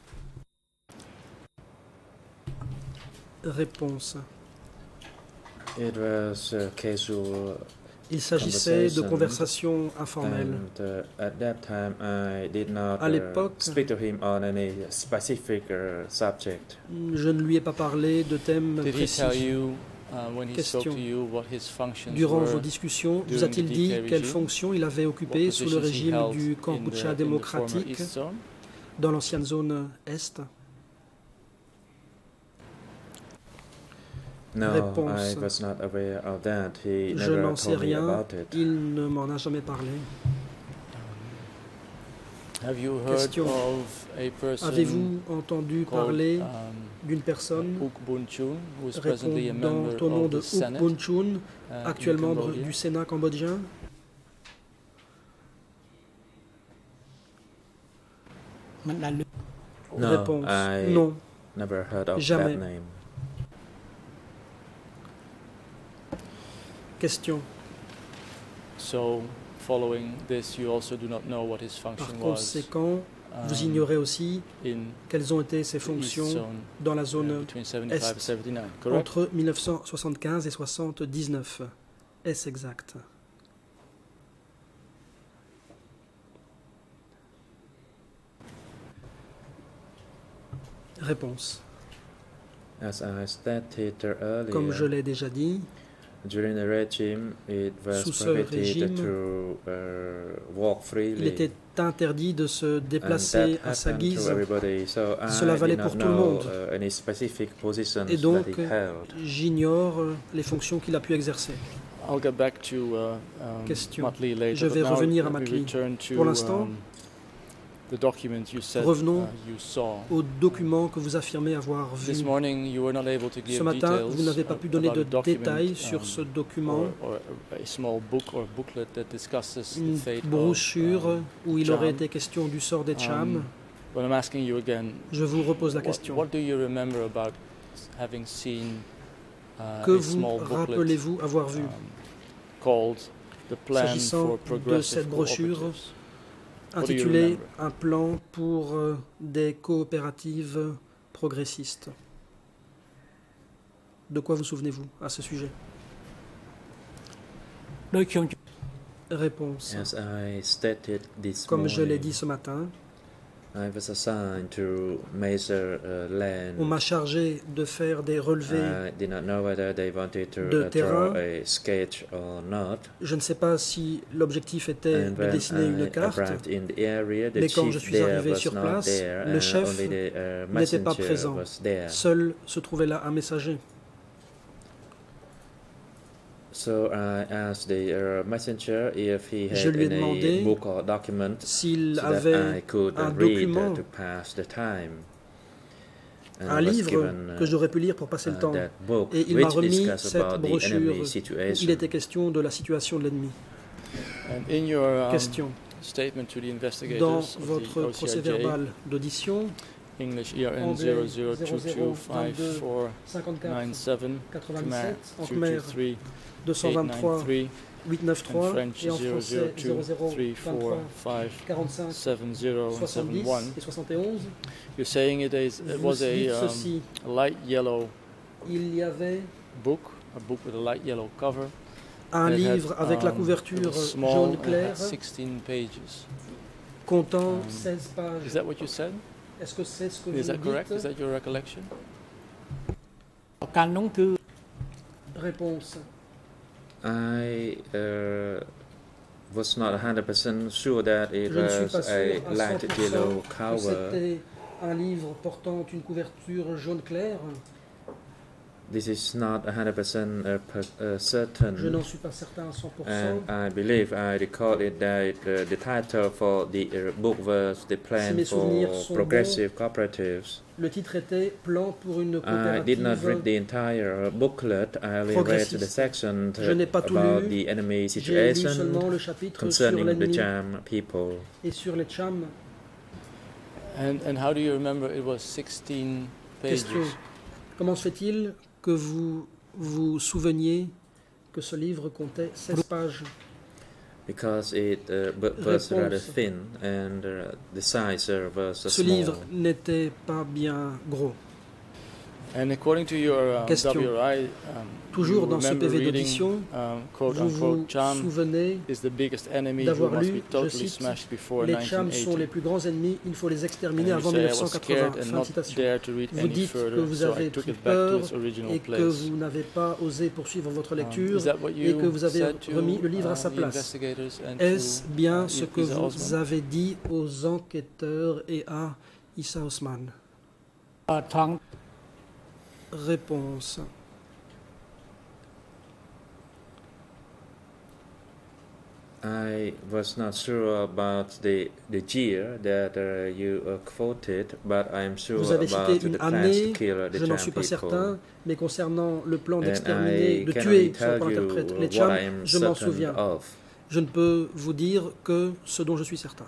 Réponse. It was a casual Il s'agissait de conversations conversation, informelles. and at that time I did not À l'époque, speak to him on any specific subject. Je ne lui ai pas parlé de thèmes Did he tell précis. you, when he spoke Question. to you, what his functions Durant were? vos discussions, vous during a-t-il the dit DK quelles regime? fonctions il avait What occupées sous le positions he régime held du in the Kampuchea former démocratique East Zone? dans l'ancienne zone Est? No, Réponse. I was not aware of that. He Je never n'en sais told me rien. about it. Il ne m'en a jamais parlé. Have you heard Question. of a person Avez-vous entendu called parler d'une personne Uk Bun-chun, who is presently a répondant member au nom of de the Uk Senate Bun-chun, in actuel membre Cambodia? du Sénat cambodgien? មិនដែលលើ No, Réponse. I Non. never heard of Jamais. that name. Question. So, following this, you also do not know what his Par function was conséquent, vous um, ignorez aussi in quelles ont été ses the East fonctions Zone dans la zone between 75 and Est. 79, correct? entre 1975 et 79. Est-ce exact? Réponse. As I stated earlier, Comme je l'ai déjà dit, during the regime, it was sous ce prohibited régime, to walk il freely. était interdit de se And déplacer that à sa happened to guise. everybody. So Cela I valait did pour not tout le know monde. any specific positions Et donc, that he held. j'ignore les fonctions qu'il a pu exercer. I'll get back to Question. Motley later. Je but vais now revenir à let me Motley. return to, Pour l'instant, the document you said revenons you saw. Aux documents que vous affirmez avoir This vus. morning, you were not able to give Ce matin, details vous n'avez pas pu donner about de a document, détails sur ce document, or a small book or booklet that discusses une the fate brochure of où il aurait Cham. été question du sort des Cham. But I'm asking you again. Je vous repose la What, question. what do you remember about having seen Que a vous small booklet rappelez-vous avoir vu called The Plan s'agissant for de Progressive cette brochure Cooperatives? What do you intitulée remember? Un plan pour des coopératives progressistes? De quoi vous souvenez-vous à ce sujet? ដូចខ្ញុំ Réponse. As I stated this Comme je l'ai morning, dit ce matin, I was assigned to measure land. on m'a chargé de faire des relevés. I did not know whether they wanted to de draw terrain. a sketch or not. Je ne sais pas si l'objectif était And de when dessiner une I carte, arrived in the area, the mais quand je chief suis there arrivé was sur not place, there, le and chef only the n'était pas messenger présent. was there. Seul se trouvait là un messager. So I asked the messenger if he Je had lui ai any demandé book or document s'il so that I avait could un read document, to pass the time. And un I was livre given, que j'aurais pu lire pour passer le temps. that book, Et il m'a which remis discussed cette about the brochure enemy où il situation. était question de la situation de l'ennemi. And in your Question. statement to the Dans investigators of votre the procès OCRJ, verbal d'audition, English ERN Anglais 00225497, 87, Khmer en Khmer 223 223 893, 893 and French et en français 00 45 70 and 70 71. et 71. You're saying it Vous was dites a ceci, light yellow il y avait book, a book with a light yellow cover. un and it had, livre avec la it couverture was small jaune and it clair had 16 pages. comptant 16 Is pages. that what you said? Est-ce que c'est ce que Is vous that correct? Is dites? that your recollection? កាលនោះគឺ Réponse. I was not 100% sure that it Je ne suis was pas sûr a à light 100% yellow que cover. c'était un livre portant une couverture jaune clair. This is not 100% certain. Je n'en suis pas certain à 100%. And I believe I recorded that the title for the book was The Plan Si mes souvenirs for sont Progressive Cooperatives. Le titre était Plan pour une I did not read coopérative. the entire booklet. I only read progressiste. the section Je n'ai pas tout about lu. the enemy J'ai lu situation seulement le chapitre sur concerning the l'ennemi Cham people. et sur les Cham. And how do you remember it was 16 pages? Question. Comment se fait-il que vous vous souveniez que ce livre comptait 16 pages? Because it was rather Réponse. thin and the size was Ce small. livre n'était pas bien gros. And according to your Question. WRI, Toujours you dans ce remember PV reading, d'audition, quote vous vous unquote, Cham souvenez is the biggest enemy who d'avoir must lu, be je totally cite, smashed before les Chams sont 1980. les plus grands ennemis, il faut les exterminer And avant you say, I was 1980. scared and Fin de not citation. dare to read Vous any dites que further, vous so I avez took pris it back to peur its original et que place. vous n'avez pas osé poursuivre votre lecture Is that what et you que vous avez said to, remis le livre à sa the place. investigators and Est-ce to, bien ce que Isa vous Osman? avez dit aux enquêteurs et à Issa Osman? ថង Réponse. I was not sure about the year that you quoted, but I'm sure Vous avez about cité une the plans to année, kill the je n'en Cham suis pas people. certain, mais concernant le plan And d'exterminer, I de can tuer, only selon tell you l'interprète, les what Chams, I am je m'en certain souviens. of. Je ne peux vous dire que ce dont je suis certain.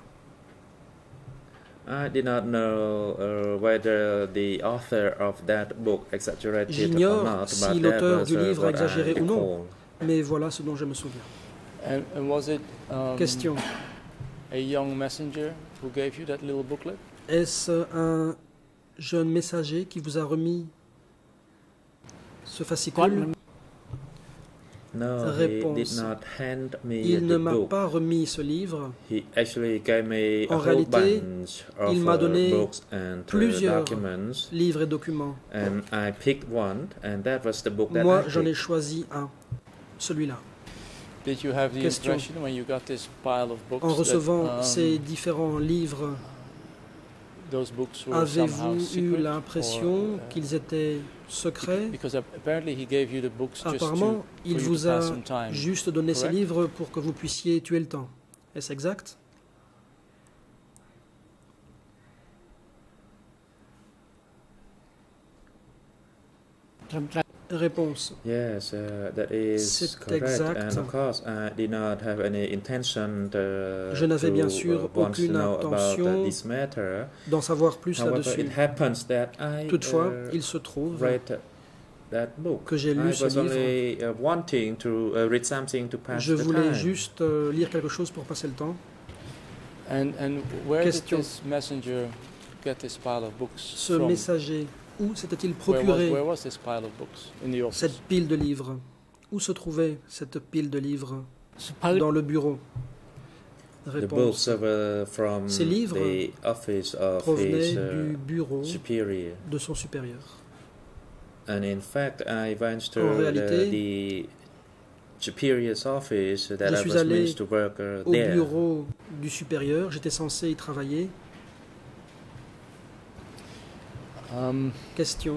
I did not know whether the author of that book exaggerated or J'ignore not, si but that l'auteur was du livre a what exagéré I ou non. recall. Mais voilà ce dont je me souviens. And was it Question. a young messenger who gave you that little booklet? Est-ce un jeune messager qui vous a remis ce fascicule? No, Réponse. he did not hand me Il ne the m'a book. pas remis ce livre. He actually gave me a En whole réalité, bunch of il m'a donné books and plusieurs documents, livres et documents. and I picked one, and that was the book that Moi, I j'en ai picked. choisi un, celui-là. Did you have the Question. impression when you got this pile of books En recevant that, ces différents livres, those books were somehow avez-vous eu secret, l'impression or, qu'ils étaient secrets? because apparently he gave you the books just Apparemment, il for you vous to a pass some time. juste donné ces correct? livres pour que vous puissiez tuer le temps. Est-ce exact? Réponse. Yes, that is C'est correct. exact. And of course, I did not have any intention Je n'avais bien to sûr want to aucune know about intention this matter. d'en savoir plus However, là-dessus. it happens that I Toutefois, il se trouve read that book. que j'ai lu I ce was livre. only wanting to read something to pass Je the voulais time. juste lire quelque chose pour passer le temps. And where Question. did this messenger get this pile of books Ce from? messager, où s'était-il Where procuré was this pile of books? In the office? cette pile de livres? Où se trouvait cette pile de livres? សភៅ Dans le bureau. The Réponse. books were from Ces livres the office of Provenait his du bureau superior. de son supérieur. And in fact, I went to En réalité, the superior's office that je I suis was allé meant to work Au there. bureau du supérieur, j'étais censé y travailler. Question.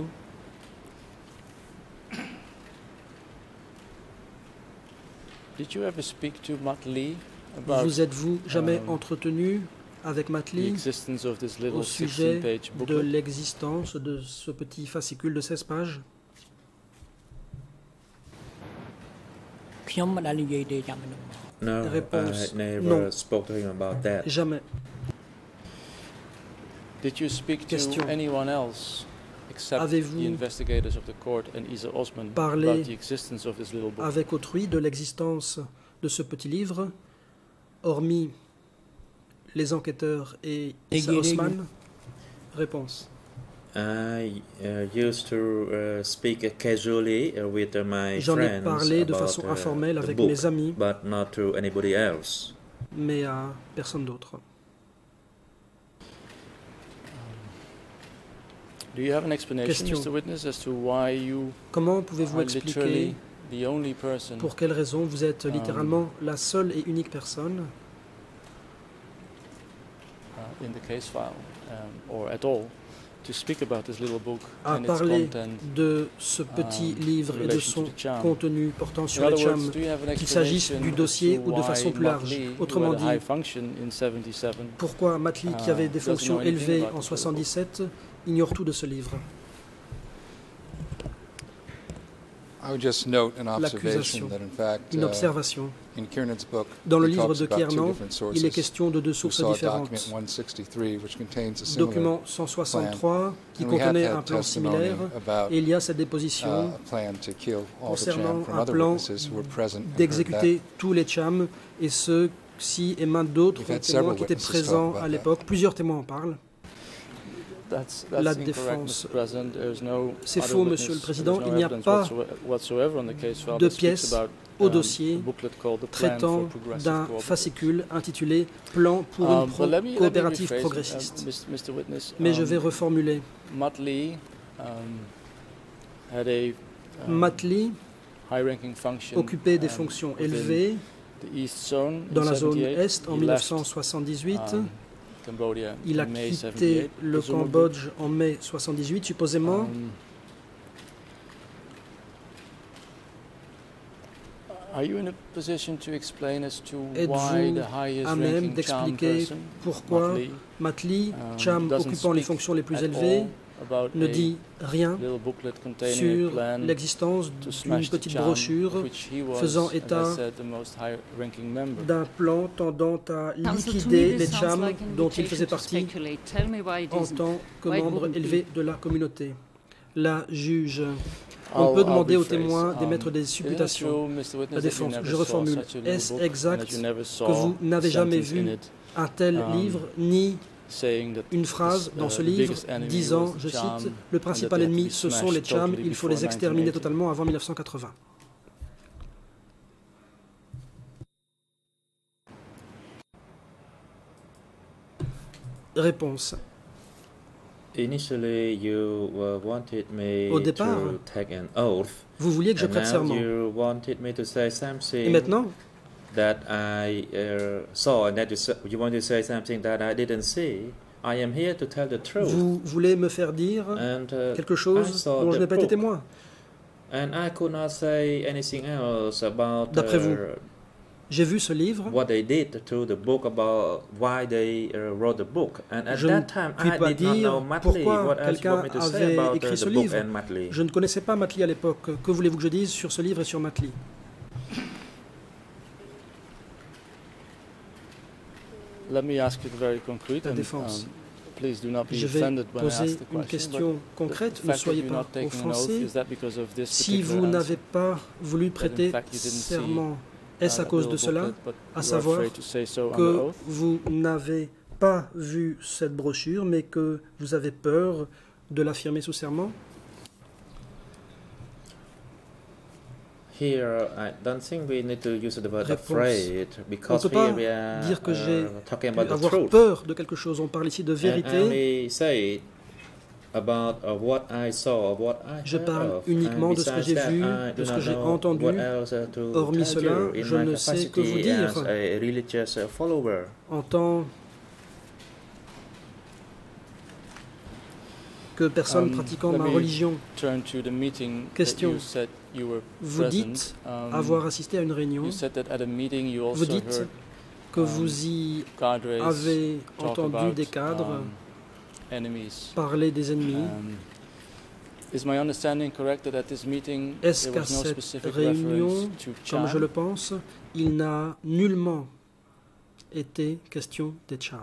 Did you ever speak to Matt Lee about Vous êtes-vous jamais um, entretenu avec Matt the Lee existence of this little au sujet 16-page de booklet? l'existence de ce petit fascicule de 16 pages? ខ្ញុំមិនដែលនិយាយទេចាំមិន No, Réponse. I never Non. spoke to him about that. Jamais. Did you speak Question. to anyone else except Avez-vous the investigators of the court and Isa Osman parlé about the existence of this little book? Avec autrui de l'existence de ce petit livre, hormis les enquêteurs et Issa Osman? Réponse. I used to speak casually with my J'en ai friends parlé de about façon informelle the avec book, mes amis, but not to anybody else. mais à personne d'autre. Do you have an explanation, Question. Mr. Witness, as to why you Comment pouvez-vous are literally expliquer the only person pour quelle raison vous êtes littéralement la seule et unique personne in the case file, or at all, to speak about this little book à and its parler content? de ce petit livre in et de relation son to the Cham? contenu portant In sur les other words, Chams, do you have an qu'il s'agisse explanation du as dossier to ou de why façon plus Matt large? Lee, who Autrement had a high dit, function in 77, pourquoi Matt Lee, qui avait des doesn't fonctions know anything élevées about en this little book? 77, ignore tout de ce livre? I would just note an L'accusation. observation that in fact Une observation. in Kiernan's book Dans le he livre talks de about two Kiernan, different sources. il est question de deux We sources saw différentes. document 163 which contains a similar Document 163 qui and we had contenait had un plan testimony similaire, about et il y a cette déposition a plan to kill all the concernant Cham from un other plan witnesses who were present and heard that. d'exécuter tous les Chams et ceux-ci et main d'autres We've had témoins several qui étaient witnesses talk présents about à that. l'époque. Plusieurs témoins en parlent. That's La incorrect, défense. Mr. President. There's no C'est other faux, witness- Monsieur le Président. there's no Il n'y a evidence pas whatsoever on the case file de that speaks pièces about, au dossier a booklet called the Plan traitant for Progressive d'un Cooperative. fascicule intitulé Plan pour une But let me coopérative rephrase, progressiste. Mr. Witness, Mais je vais reformuler. Motley had a Motley high-ranking function occupait des fonctions within élevées the East Zone in dans la zone 78. Est en He 1978. left, Cambodia Il a in May quitté 78. le Presumably, Cambodge en mai 78, supposément. Are you in a position to explain as to Êtes-vous why the highest à même ranking Cham d'expliquer person, pourquoi Motley, Motley, Cham doesn't occupant les speak fonctions les plus at élevées, all about ne a dit rien little booklet containing a sur plan l'existence to d'une smash the petite Cham, brochure which he was, faisant as I état said, the most high-ranking member. d'un plan tendant à Counsel, to me, liquider this les sounds Cham like an dont il invitation faisait to partie speculate. Tell me why it en isn't. tant que Why it membre wouldn't be. élevé de la communauté. La juge. On I'll- peut I'll demander aux rephrase. témoins d'émettre des Isn't it supputations. true, Mr. Witness, La that you défense. never Je saw reformule. such a little Est-ce book and exact that you never saw que vous n'avez jamais sentence in vu it un tel livre, ni saying that une phrase dans ce livre disant, je cite, « Le principal ennemi, ce sont les Cham, il faut les exterminer totalement avant 1980 ». Réponse. Initially, you wanted me Au départ, to take an oath, vous vouliez que je and prête now serment. you wanted me to say Et something maintenant, that I saw, and that you want to say something that I didn't see. I am here to tell the truth. vous voulez me faire dire And quelque I chose saw dont je the n'ai pas été book, témoin. and I could not say anything else about D'après vous, j'ai vu ce livre. what they did to the book, about why they wrote the book. And at Je ne that time, puis I pas did not dire know Motley. pourquoi What else you quelqu'un want me to say avait about écrit ce the book livre. and Motley? Je ne connaissais pas Motley à l'époque. Que voulez-vous que je dise sur ce livre et sur Motley? Let me ask you very concrete, La and défense. please do not be Je vais offended when I ask poser the une question. question but concrète. the Ne fact that soyez you're pas not taking an oath, offensés. is that because of this Si particular vous answer? n'avez pas voulu prêter fact, you didn't see, serment, est-ce à that cause little de cela, booklet, but à you are savoir afraid to say so under que oath? vous n'avez pas vu cette brochure, mais que vous avez peur de l'affirmer sous serment? Here, I don't think we need to use the word Réponse. afraid, On ne because peut pas here we are dire que j'ai talking pu about the avoir truth. peur de quelque chose. On parle ici de And I vérité. only say about what I saw, what I Je heard parle of. uniquement And de ce que besides j'ai that, vu, I de do ce not que j'ai know entendu. what else to Hormis tell cela, you in je my ne sais que vous capacity dire. as a religious follower. En tant que personne pratiquant let ma me religion, Turn to the meeting Question. that you said you were vous present. dites avoir assisté à une réunion, You said that at a meeting you also vous dites heard que vous y cadres avez talk entendu about des cadres enemies. parler des ennemis. Is my understanding correct that at this meeting Est-ce there qu'à was no cette specific réunion, reference to comme je Cham? le pense, il n'a nullement été question des Cham?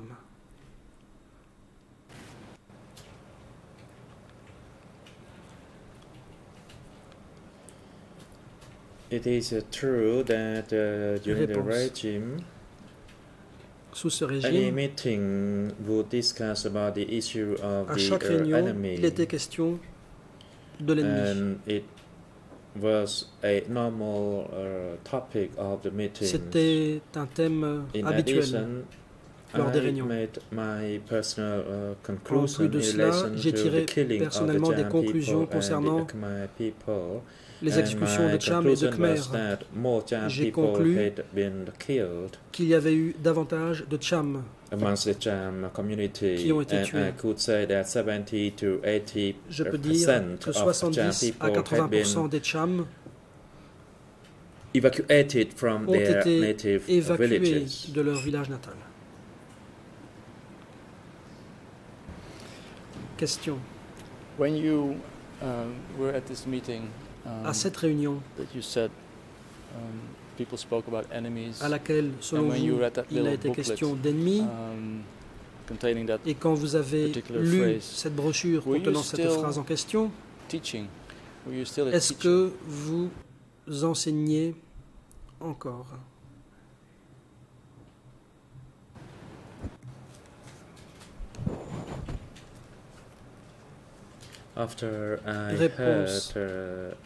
It is true that during the Réponse. regime, Sous ce any régime, meeting would discuss about the issue of à the chaque réunion, enemy, il était question de l'ennemi. and it was a normal topic of the meeting. C'était un thème In habituel addition, lors des I réunions. made my personal En conclusion plus de in cela, relation j'ai to tiré the killing personnellement of the des Cham conclusions people and concernant the Khmer people. les And exécutions my de Cham et de conclusion was Khmer, that more Cham J'ai people conclu had been killed qu'il y avait eu davantage de Cham amongst the Cham community, qui ont été and tués. I could say that 70 to 80% Je peux dire que of Cham 70 à people had been 80% des Cham evacuated from ont their été native évacués villages. de leur village natal. Question. When you were at this meeting, À cette réunion that you said people spoke about enemies, à laquelle, selon and when you vous, read that il a little été booklet, question d'ennemis, containing that et quand vous avez particular lu phrase, cette brochure were you contenant cette still phrase en question, teaching, were you still a est-ce teacher? que vous enseignez encore? After I Réponse. heard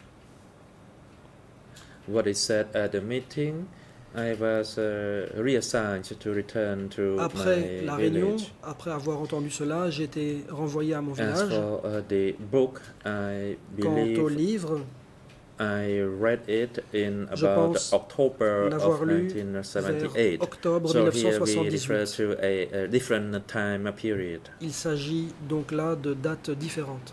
what is said at the meeting, I was reassigned to return to Après my la réunion, village. après avoir entendu cela, j'ai été renvoyé à mon As village. for the book, I Quant au believe livre, I read it in Je about pense October l'avoir of lu vers 1978. octobre So here we refer 1978. to a different time period. Il s'agit donc là de dates différentes.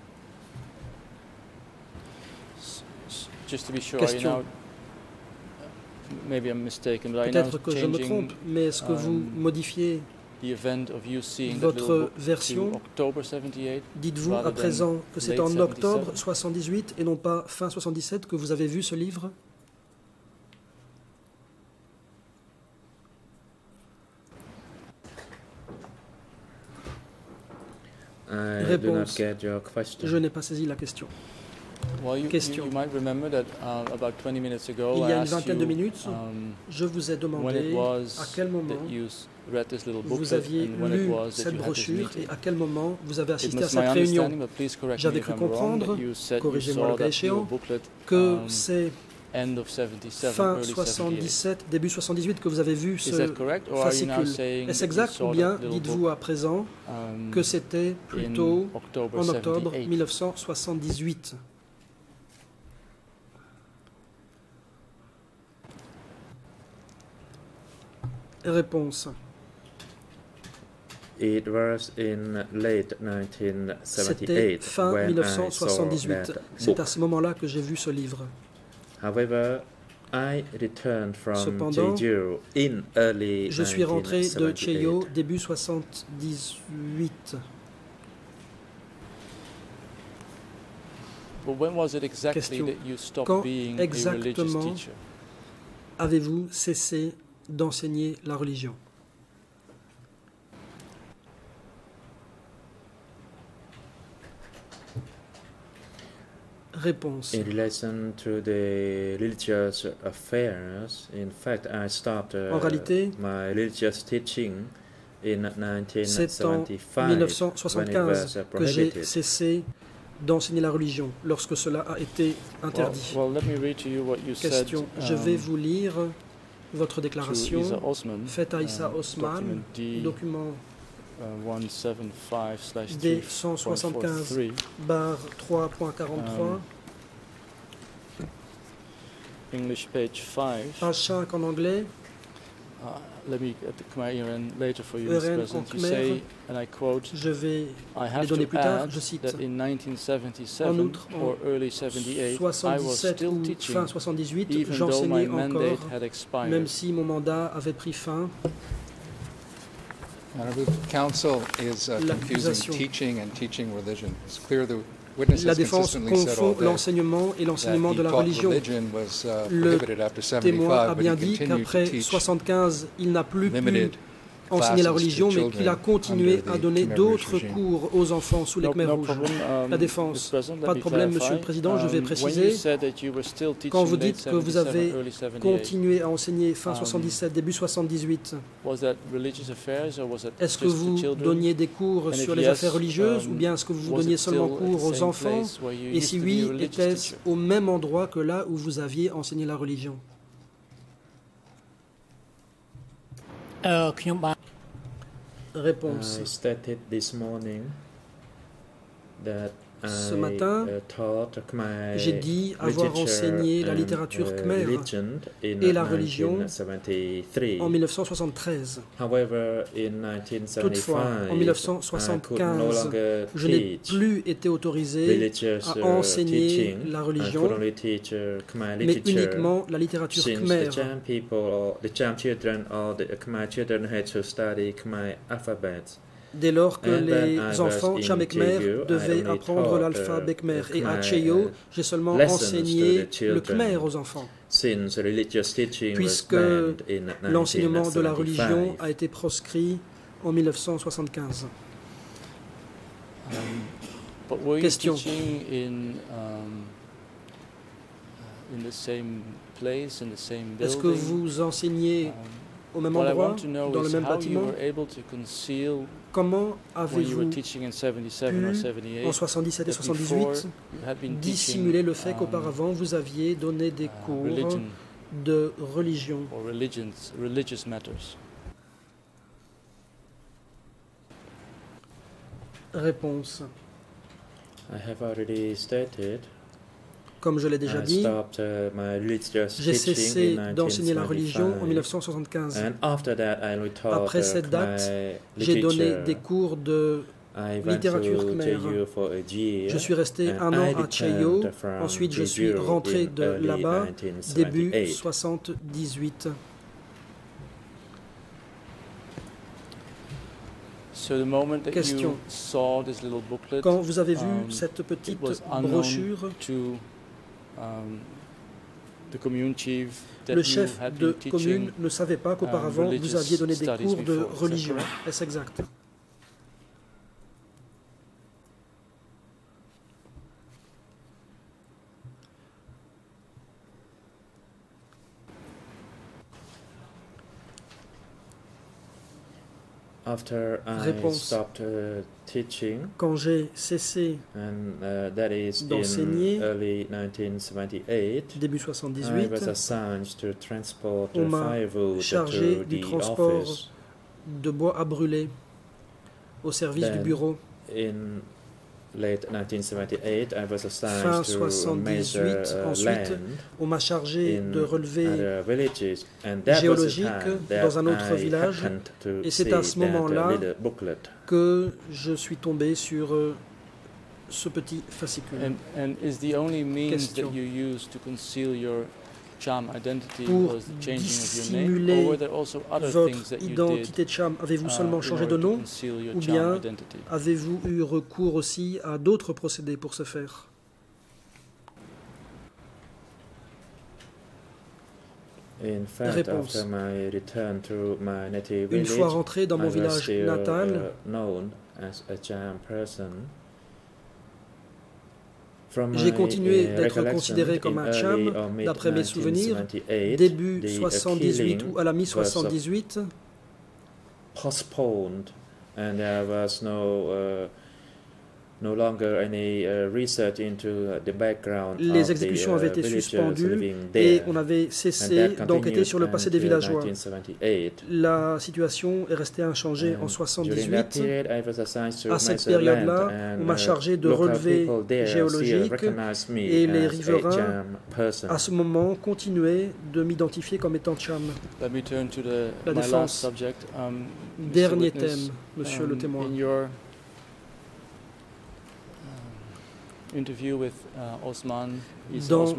Just to be sure, are you Question. now, maybe I'm mistaken, but are you now Peut-être que je me trompe, changing mais est-ce que vous modifiez the event of you seeing that votre little book version? to October 78? Dites-vous rather à présent que c'est late en octobre 77? 78 et non pas fin 77 que vous avez vu ce livre? I do not Réponse. get your question. Je n'ai pas saisi la question. Well, you Question. might remember that about 20 minutes ago, Il y I a une asked vingtaine de you minutes, je vous ai when it demandé à was quel moment that you read this little vous booklet aviez and when it lu was that cette you had this brochure et meeting. à quel moment vous avez It assisté à was my cette réunion. understanding, but please correct me J'avais if cru I'm wrong, comprendre, that you said you corrigez-moi le saw cas that échéant, little booklet que c'est end of 77, fin early 78. 77, début 78 que vous avez vu Is ce that correct, or are you now fascicule. saying Est-ce that you exact saw ou bien that little dites-vous book, à présent que c'était in plutôt October en octobre 78? 1978? Réponse. It was in late C'était 1978 fin when I saw 1978. that C'est à book. ce moment-là que j'ai vu ce livre. However, I returned from Cependant, Jeju in early Je suis rentré de 1978. Cheyo début 78. But when was it exactly Question. that you stopped Quand being a religious exactement teacher? Avez-vous cessé d'enseigner la religion? Réponse. In relation to the religious affairs, in fact, I stopped En réalité, my religious teaching in c'est en 1975 when it was 1975 que j'ai prohibited. cessé d'enseigner la religion, lorsque cela a été interdit. Well, let me read to you what you Question. said Je vais vous lire votre to déclaration Isa Osman, faite à Issa Osman, document D document 175/3.43. D 175 barre 3.43, English page 5. page 5 en anglais. Let me get the Khmer Iran later for you, Mr. Iran en President. You Khmer. say, and I quote, Je vais I les have donner to plus tard, add je cite. that in En 1977 outre, en or early 78, I was 77 still ou teaching, fin 78, even though my j'enseignais mandate encore, had expired. même si mon mandat avait pris fin. Honorable counsel is confusing L'accusation. teaching and teaching religion. It's clear the witness La has défense consistently said all confond day l'enseignement et that l'enseignement he de la taught religion. religion was Le prohibited after témoin a 75, but bien he dit continued to qu'après teach 75, il n'a plus pu limited enseigner la classes to religion, mais qu'il a children continué under à the donner Khmer d'autres Rouge regime. cours aux enfants sous les Khmer Rouges. La défense. Pas de problème, Monsieur le Président, je vais préciser. Quand vous dites que vous avez continué à enseigner fin 77, début 78, est-ce que vous donniez des cours sur les affaires religieuses ou bien est-ce que vous donniez seulement cours aux enfants? Et si oui, était-ce au même endroit que là où vous aviez enseigné la religion? ខ្ញុំបាន Réponse. I stated this morning that Ce matin, j'ai dit avoir enseigné la littérature khmer et la religion en 1973. Toutefois, en 1975, je n'ai plus été autorisé à enseigner la religion, mais uniquement la littérature khmer. Dès lors que les enfants Cham Khmer devaient apprendre l'alphabet khmer. Et à Cheyo, j'ai seulement enseigné le khmer aux enfants, puisque l'enseignement de la religion a été proscrit en 1975. Question. Est-ce que vous enseignez au même endroit, dans le même bâtiment. Comment avez-vous pu, en 77 et 78, dissimuler le fait qu'auparavant vous aviez donné des cours de religion? Réponse. Comme je l'ai déjà dit, j'ai cessé d'enseigner la religion en 1975. Après cette date, j'ai donné des cours de littérature khmer. Je suis resté un an à Cheyo, ensuite je suis rentré de là-bas début 78. Question. Quand vous avez vu cette petite brochure, le chef de commune ne savait pas qu'auparavant vous aviez donné des cours de religion. Est-ce exact? Réponse. Quand j'ai cessé d'enseigner, début 78, on m'a chargé du transport de bois à brûler au service du bureau. Fin 78, ensuite, on m'a chargé de relever géologique dans un autre village, et c'est à ce moment-là que je suis tombé sur ce petit fascicule. Question. Pour dissimuler votre identité de Cham, avez-vous seulement changé de nom ou bien avez-vous eu recours aussi à d'autres procédés pour ce faire? Réponse. Une fois rentré dans mon village natal, j'ai continué d'être considéré comme un Cham, d'après mes souvenirs, début 78 ou à la mi-78. Les exécutions avaient été suspendues et on avait cessé d'enquêter sur le passé des villageois. La situation est restée inchangée en 78. À cette période-là, on m'a chargé de relever géologique et les riverains, à ce moment, continuaient de m'identifier comme étant Cham. La défense. Dernier thème, monsieur le témoin. Dans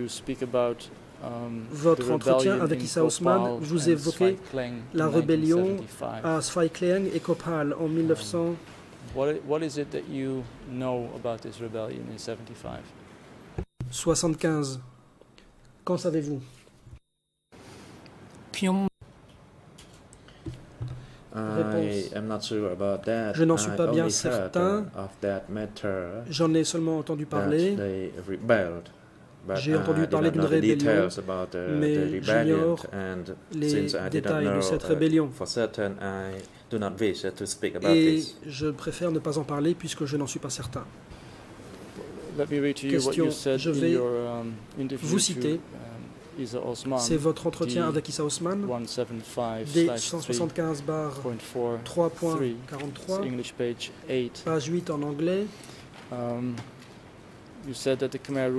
votre entretien avec Issa Osman, vous évoquez la rébellion à Svay Kleng et Kophal en 1900. What is it that you know about this rebellion in 75? 75. Qu'en savez-vous? Je n'en suis pas bien certain. J'en ai seulement entendu parler. J'ai entendu parler d'une rébellion, mais j'ignore les détails de cette rébellion. Et je préfère ne pas en parler puisque je n'en suis pas certain. Question, je vais vous citer. C'est votre entretien avec Issa Osman, D175/3.43, page 8 en anglais. Vous dites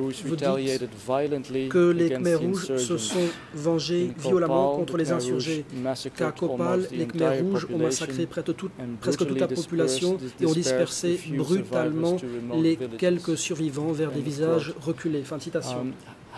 que les Khmers rouges se sont vengés violemment contre les insurgés, qu'à Kophal, les Khmers rouges ont massacré presque toute la population et ont dispersé brutalement les quelques survivants vers des villages reculés. Fin de citation.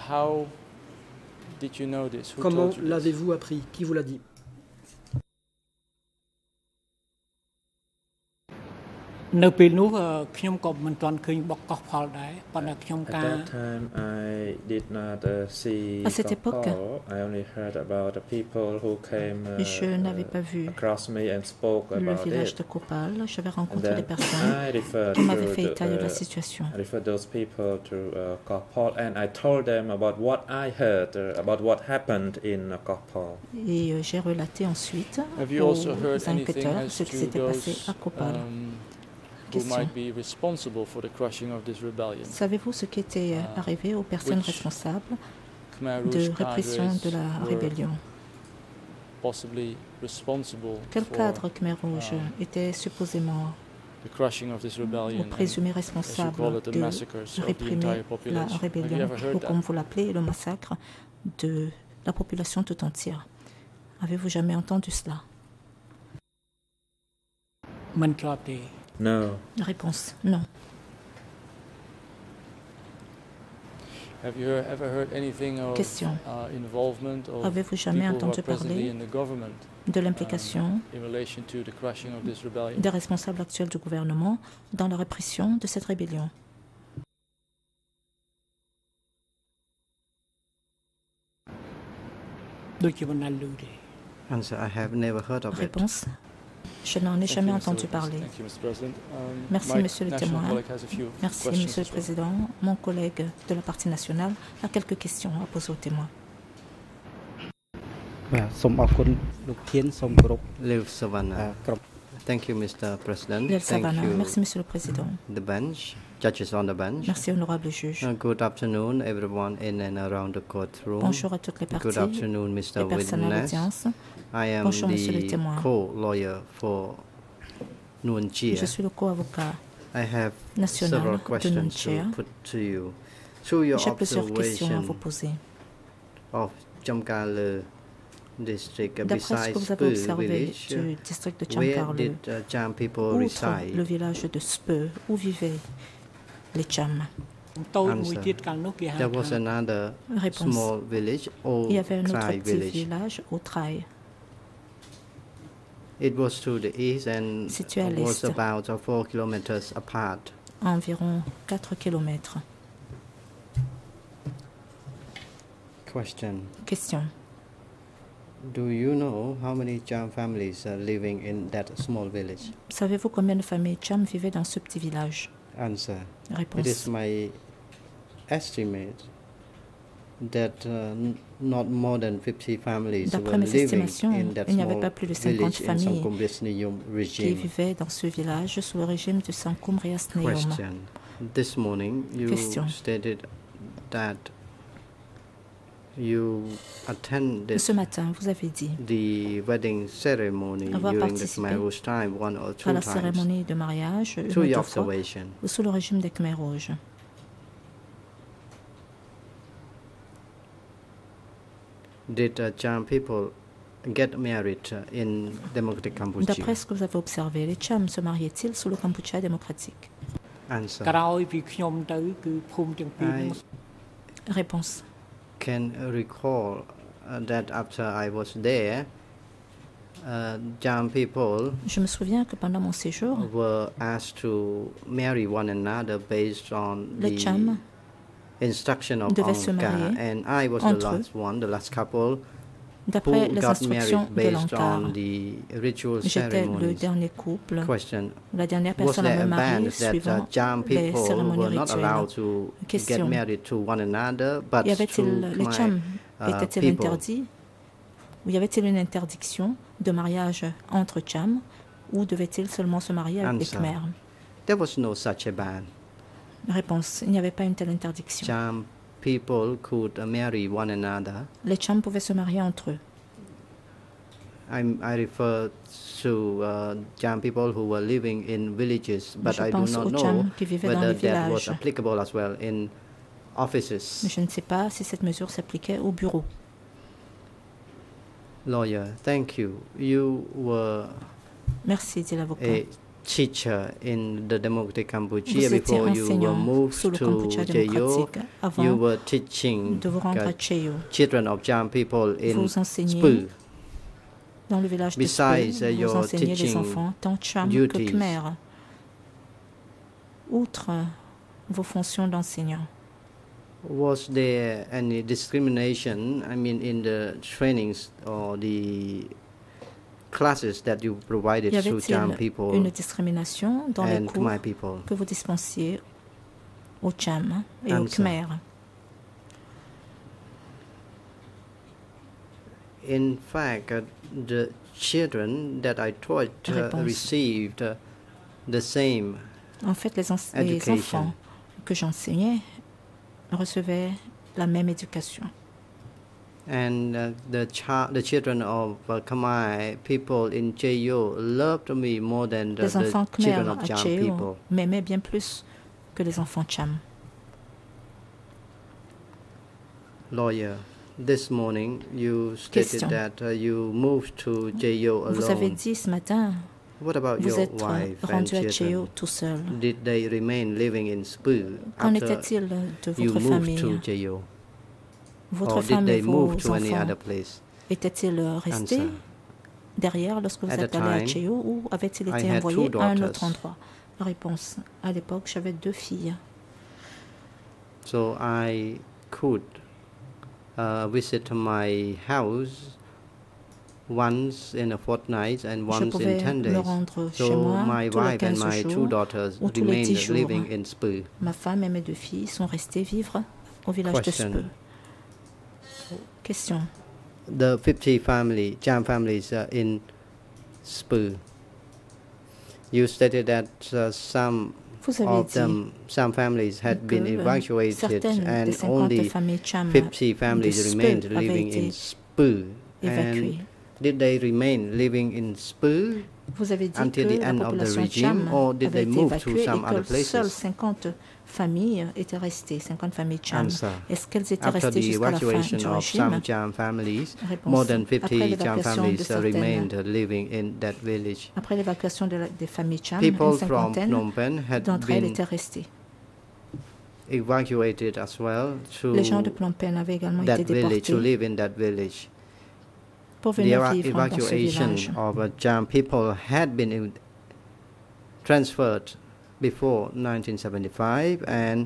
Comment l'avez-vous appris? Qui vous l'a dit? នៅពេលនោះខ្ញុំក៏មិនទាន់ឃើញបកកោះផលដែរប៉ុន្តែខ្ញុំ At ការ that time, I did not see À cette époque, Kampal. I only heard about the people who came je n'avais pas vu across me and spoke le about village it. de Kopal. J'avais And rencontré des then personnes I referred qui m'avaient fait to état de la situation. I referred those people to Kampal, and I told them about what I heard, about what happened in Kampal. Et j'ai relaté ensuite Have you also heard aux anything enquêteurs as ce qui to s'était passé à those Kopal. who might be responsible for the crushing of this rebellion? Savez-vous ce qui était arrivé aux personnes responsables Khmer de Rouge répression de la cadres rébellion? were possibly responsible Quel for cadre Khmer Rouge était supposément the crushing of this rebellion ou présumé and, as you responsable call it, the de massacres of the réprimer entire la population? Have you rébellion, ever heard ou comme that? vous l'appelez, le massacre de la population tout entière? Avez-vous jamais entendu cela? មិនធ្លាប់ទេ No. Réponse, non. Have you ever heard anything of Question. Involvement of Avez-vous jamais people who entendu are presently parler in the government de l'implication in relation to the crushing of this rebellion? des responsables actuels du gouvernement dans la répression de cette rébellion? ដូចជាមិនដែលឮទេ Answer: I have never heard of it. Réponse, je n'en ai Thank jamais you, Mr. entendu Witness. parler. Thank you, Mr. President. Merci, my Monsieur le national témoin. colleague has a few Merci, questions Monsieur le as well. Président. Mon collègue de la partie nationale a quelques questions à poser aux témoins. បាទសូមអរគុណលោកធានសូមគោរព Liv Savannah. ក្រុម Thank you, Mr. President. Liel Thank Savannah. you, Merci, Monsieur le Président. the bench, judges on the bench. Merci, honorable juge. Good afternoon, everyone in and around the courtroom. Bonjour à toutes les Good parties afternoon, Mr. et personnes à Witness. l'audience. I am Bonjour, monsieur le the témoin. co-lawyer for Nuon Chea. Je suis le co-avocat I have national several de questions Nuon Chea. to put to you. Through your J'ai plusieurs questions à vous observation poser. of Chamkale district, D'après ce besides que vous avez Spur observé village, du district de where Chamkarle, did Cham people outre le reside? village de Speu, où vivaient les Cham? តូចមួយទៀតកាលនោះគេហៅ There was ថា another Réponse. small village, Old Il y avait un autre Trai petit village. village au Trai, It was to the east and Situé à was l'est. about 4 kilometers apart. à environ 4 kilomètres. Question: Question. Do you know how many Cham families are living in that small village? Savez-vous combien de familles Cham vivaient dans ce petit village? Answer: It is Réponse. my estimate that not more than 50 families were D'après mes living estimations, in that il n'y avait small pas plus de 50 village in familles Sangkum Resniyum qui regime. vivaient dans ce village sous le régime du Sangkum Rias Neyom. Question: This morning you Question. stated that you attended Ce matin, vous avez dit the wedding ceremony avoir during the participé Khmer Rouge time one or two à la times. cérémonie de mariage une Through ou your deux fois observation, sous le régime des Khmer Rouges. did Cham people get married in Democratic Cambodia? D'après ce que vous avez observé, les Cham se mariaient-ils sous le Kampuchea démocratique? Answer: ក្រោយពីខ្ញុំទៅគឺភូមិទាំងពីរហ្នឹង Réponse. can recall that after I was there, Cham people Je me souviens que pendant mon séjour, were asked to marry one another based on les Cham the instruction of devaient se Angkar, marier and I was the entre eux. last one, the last couple d'après who les got instructions married de based l'Ankar, on the ritual j'étais le ceremonies. dernier couple, Question: la dernière Was personne à there me a ban marier that suivant Cham les people cérémonies were not allowed rituelles. to get Question. married to one another, but Y avait-il, to les Cham Khmer étaient-ils people? interdits? Ou y avait-il une interdiction de mariage entre Cham ou devaient-ils seulement se marier avec les Answer: Khmer? There was no such a ban. Réponse. Il n'y avait pas une telle interdiction. Cham people could marry one another. Les Cham pouvaient se marier entre eux. I refer to Cham people who were living in villages, but Je I do pense not aux know Cham qui vivaient dans whether les that was villages. applicable as well in offices. Je ne sais pas si cette mesure s'appliquait au bureau. Lawyer: Thank you. You were Merci, dit l'avocat. a teacher in the Democratic Vous Cambodia étiez before you were enseignant moved sous le to Kampuchea Jeyo. démocratique You avant were teaching de vous rendre à Cheyo. children of Cham people in Vous enseignez Spur. dans le village de Besides, Speu, vous your enseignez les teaching enfants tant Cham que duties Khmer. outre vos fonctions d'enseignant? Was there any discrimination, I mean, in the trainings or the classes that you provided to Cham people une discrimination dans les cours Khmer people? Que vous dispensiez aux Cham et aux Khmer? In fact, the children that I taught received the same En fait, les enfants que j'enseignais recevaient la même éducation. And the children of Khmer people in Jeyo loved me more than the children of Cham people. M'aimaient bien plus que les enfants Cham. Lawyer, this morning you stated that you moved to Jeyo alone. Vous avez dit ce matin, what about vous your êtes wife rendu and à Jeyo children? tout seul. Did they remain living in Spoo Qu'en after était-il de you votre moved famille? to Jeyo? Votre Or femme did et they vos move to any enfants other place? étaient-ils restés Answer. derrière lorsque vous At êtes the allé à time, Jeyo ou avaient-ils été I had envoyés two à un daughters. autre endroit? Réponse. À l'époque, j'avais 2 filles. So I could visit my house once in a fortnight and Je once pouvais in 10 me days. rendre chez So moi my tous les wife and 15 my 2 jours daughters ou tous les 10 remained jours. living in Spoo. Ma femme et mes 2 filles sont restées vivre au village Question. de Speu. Question. The 50 Cham families in Spoo. You stated that some Vous avez of them, some families had been que evacuated certaines des and 50 only familles Cham 50 families de Speu remained avaient living été in Spoo. évacuées. And did they remain living in Spoo Vous avez dit until que the la end of the population regime, Cham or did avait they été move to évacuée some et other que seules places? 50 familles étaient restées, 50 familles Cham. Answer. Est-ce qu'elles étaient After restées the jusqu'à la fin evacuation du of régime? some Cham families, Réponse. more than Après 50 Cham l'évacuation de families certaines- remained living in that village. Après l'évacuation des familles Cham, People une from cinquantaine Phnom Penh had d'entre elles been étaient restées. evacuated as well to Les gens de Phnom Penh avaient également that été village, déportés to live in that village. pour The venir vivre dans ce evacuation village. of Cham people had been transferred before 1975, and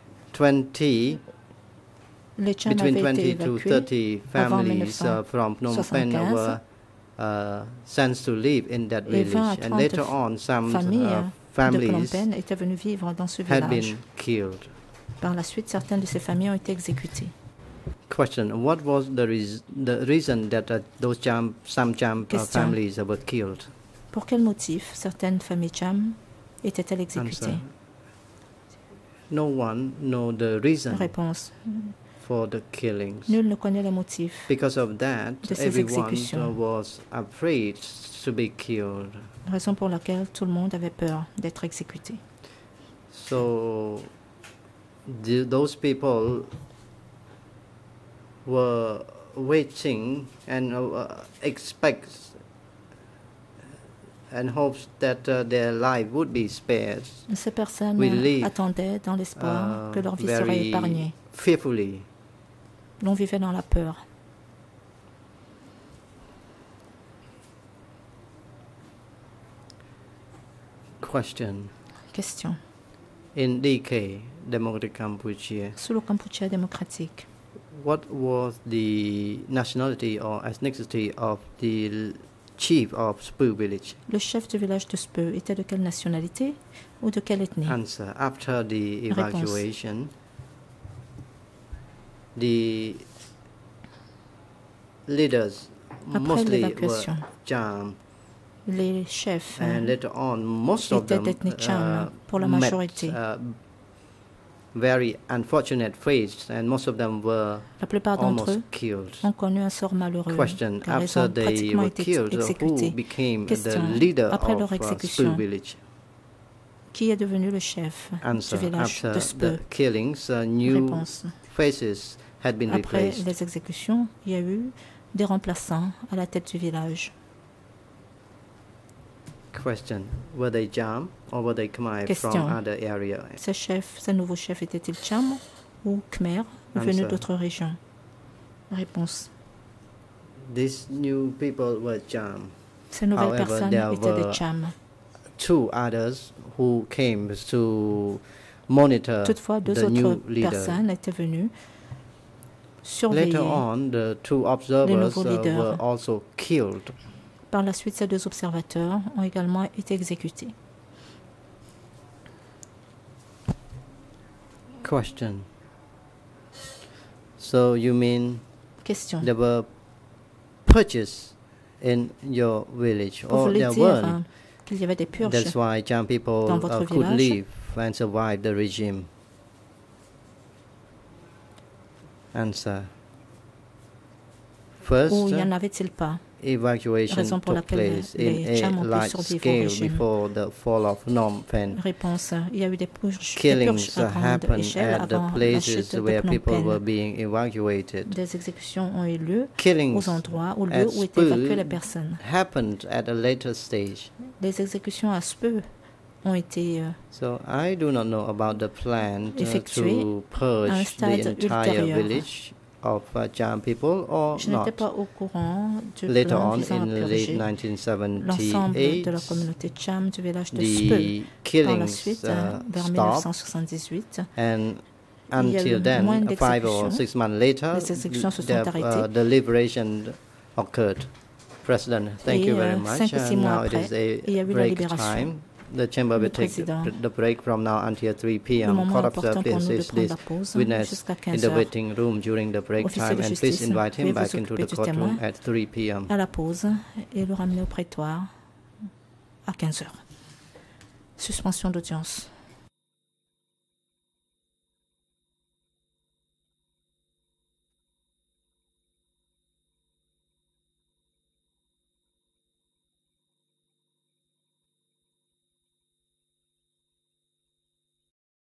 20 Les Cham between avaient été 20 to évacués 30 avant families from Phnom Penh 1975 were sent to live in that et 20 à village, and later 30 on some familles de Phnom families Penh étaient venues vivre dans ce had village. been killed. Par la suite, certaines de ces familles ont été exécutées. Question: what was the reason that some Cham Question. families were killed? Pour quel motif certaines familles Cham étaient-elles exécutées? Answer. No one knows the reason Réponse. for the killings. Nul ne connaît les motifs. Because of that, de ces everyone exécutions. was afraid to be killed. Raison pour laquelle tout le monde avait peur d'être exécuté. So those people were waiting and expect and hopes that their life would be spared. Ces personnes We live, attendaient dans l'espoir que leur vie serait very épargnée. fearfully. L'on vivait dans la peur. Question: Question. in DK, Democratic Cambodia, Sous le Kampuchea démocratique, what was the nationality or ethnicity of the chief of Spoo village? le chef du village de Speu était de quelle nationalité ou de quelle ethnie? Answer: after the Réponse. evacuation, the leaders Après mostly were l'évacuation, Cham, les chefs and later on most of étaient them d'ethnie Cham pour la met, majorité. very unfortunate fates, and most of them were La plupart d'entre almost eux killed. ont connu un sort malheureux Question: car ils after ont they pratiquement were été killed, who exécutés. became the Question: leader après leur of Spoo exécution, village? qui est devenu le chef Answer: du village after de Speu? the killings, new Réponse. faces had been Après replaced. les exécutions, il y a eu des remplaçants à la tête du village. Question: were they Cham or were they Khmer Question. from other area? Ces nouveaux chefs étaient-ils Cham ou Khmer venus Answer. d'autres régions? Réponse. These new people were Cham. Ces nouvelles However, personnes there étaient des were Cham. two others who came to monitor Toutefois, deux the autres new leader. personnes étaient venues surveiller. Later on, the two observers nouveaux leaders. were also killed. Par la suite, ces deux observateurs ont également été exécutés. Question. So you mean Question. there were purges in your village, Vous or voulez there dire weren't? qu'il y avait des purges That's why Cham people dans votre could village? live and survive the regime. Answer. First, ou y en avait-il pas? evacuation Raison pour took laquelle place les in Cham a ont pu large survivre au scale régime. before the fall of Phnom Penh. Réponse. Il y a eu des purges Killings à grande happened échelle at the avant la places chute de where Phnom people were Penh. being evacuated. Des exécutions ont eu lieu Killings aux endroits, aux at lieux où étaient évacuées les Speu personnes. happened at a later stage. Les exécutions à Speu ont été So I do not know about the plan effectuées to à un purge the stade entire ultérieur. village of Cham people or Je not. n'étais pas au courant du Later plan on, visant à in late purger l'ensemble 1978, de la communauté Cham du village de Speu. the Par la killings suite, vers stopped, 1978, and il y a eu until then, moins 5 or 6 months later, Les exécutions se sont arrêtées. the liberation occurred. President, thank Et, you very much. 5 ou 6 And mois now it après, is a il y a eu la break libération. time. The chamber will take Président. the break from now until 3 Le p.m. moment Court important observer pour nous de please prendre assist la this pause witness jusqu'à in 15 the heures. waiting room during the break Officier time, de and justice, please invite him veuillez back vous into occuper the du courtroom témoin at 3 p.m. à la pause et le ramener au prétoire à 15 heures. Suspension d'audience.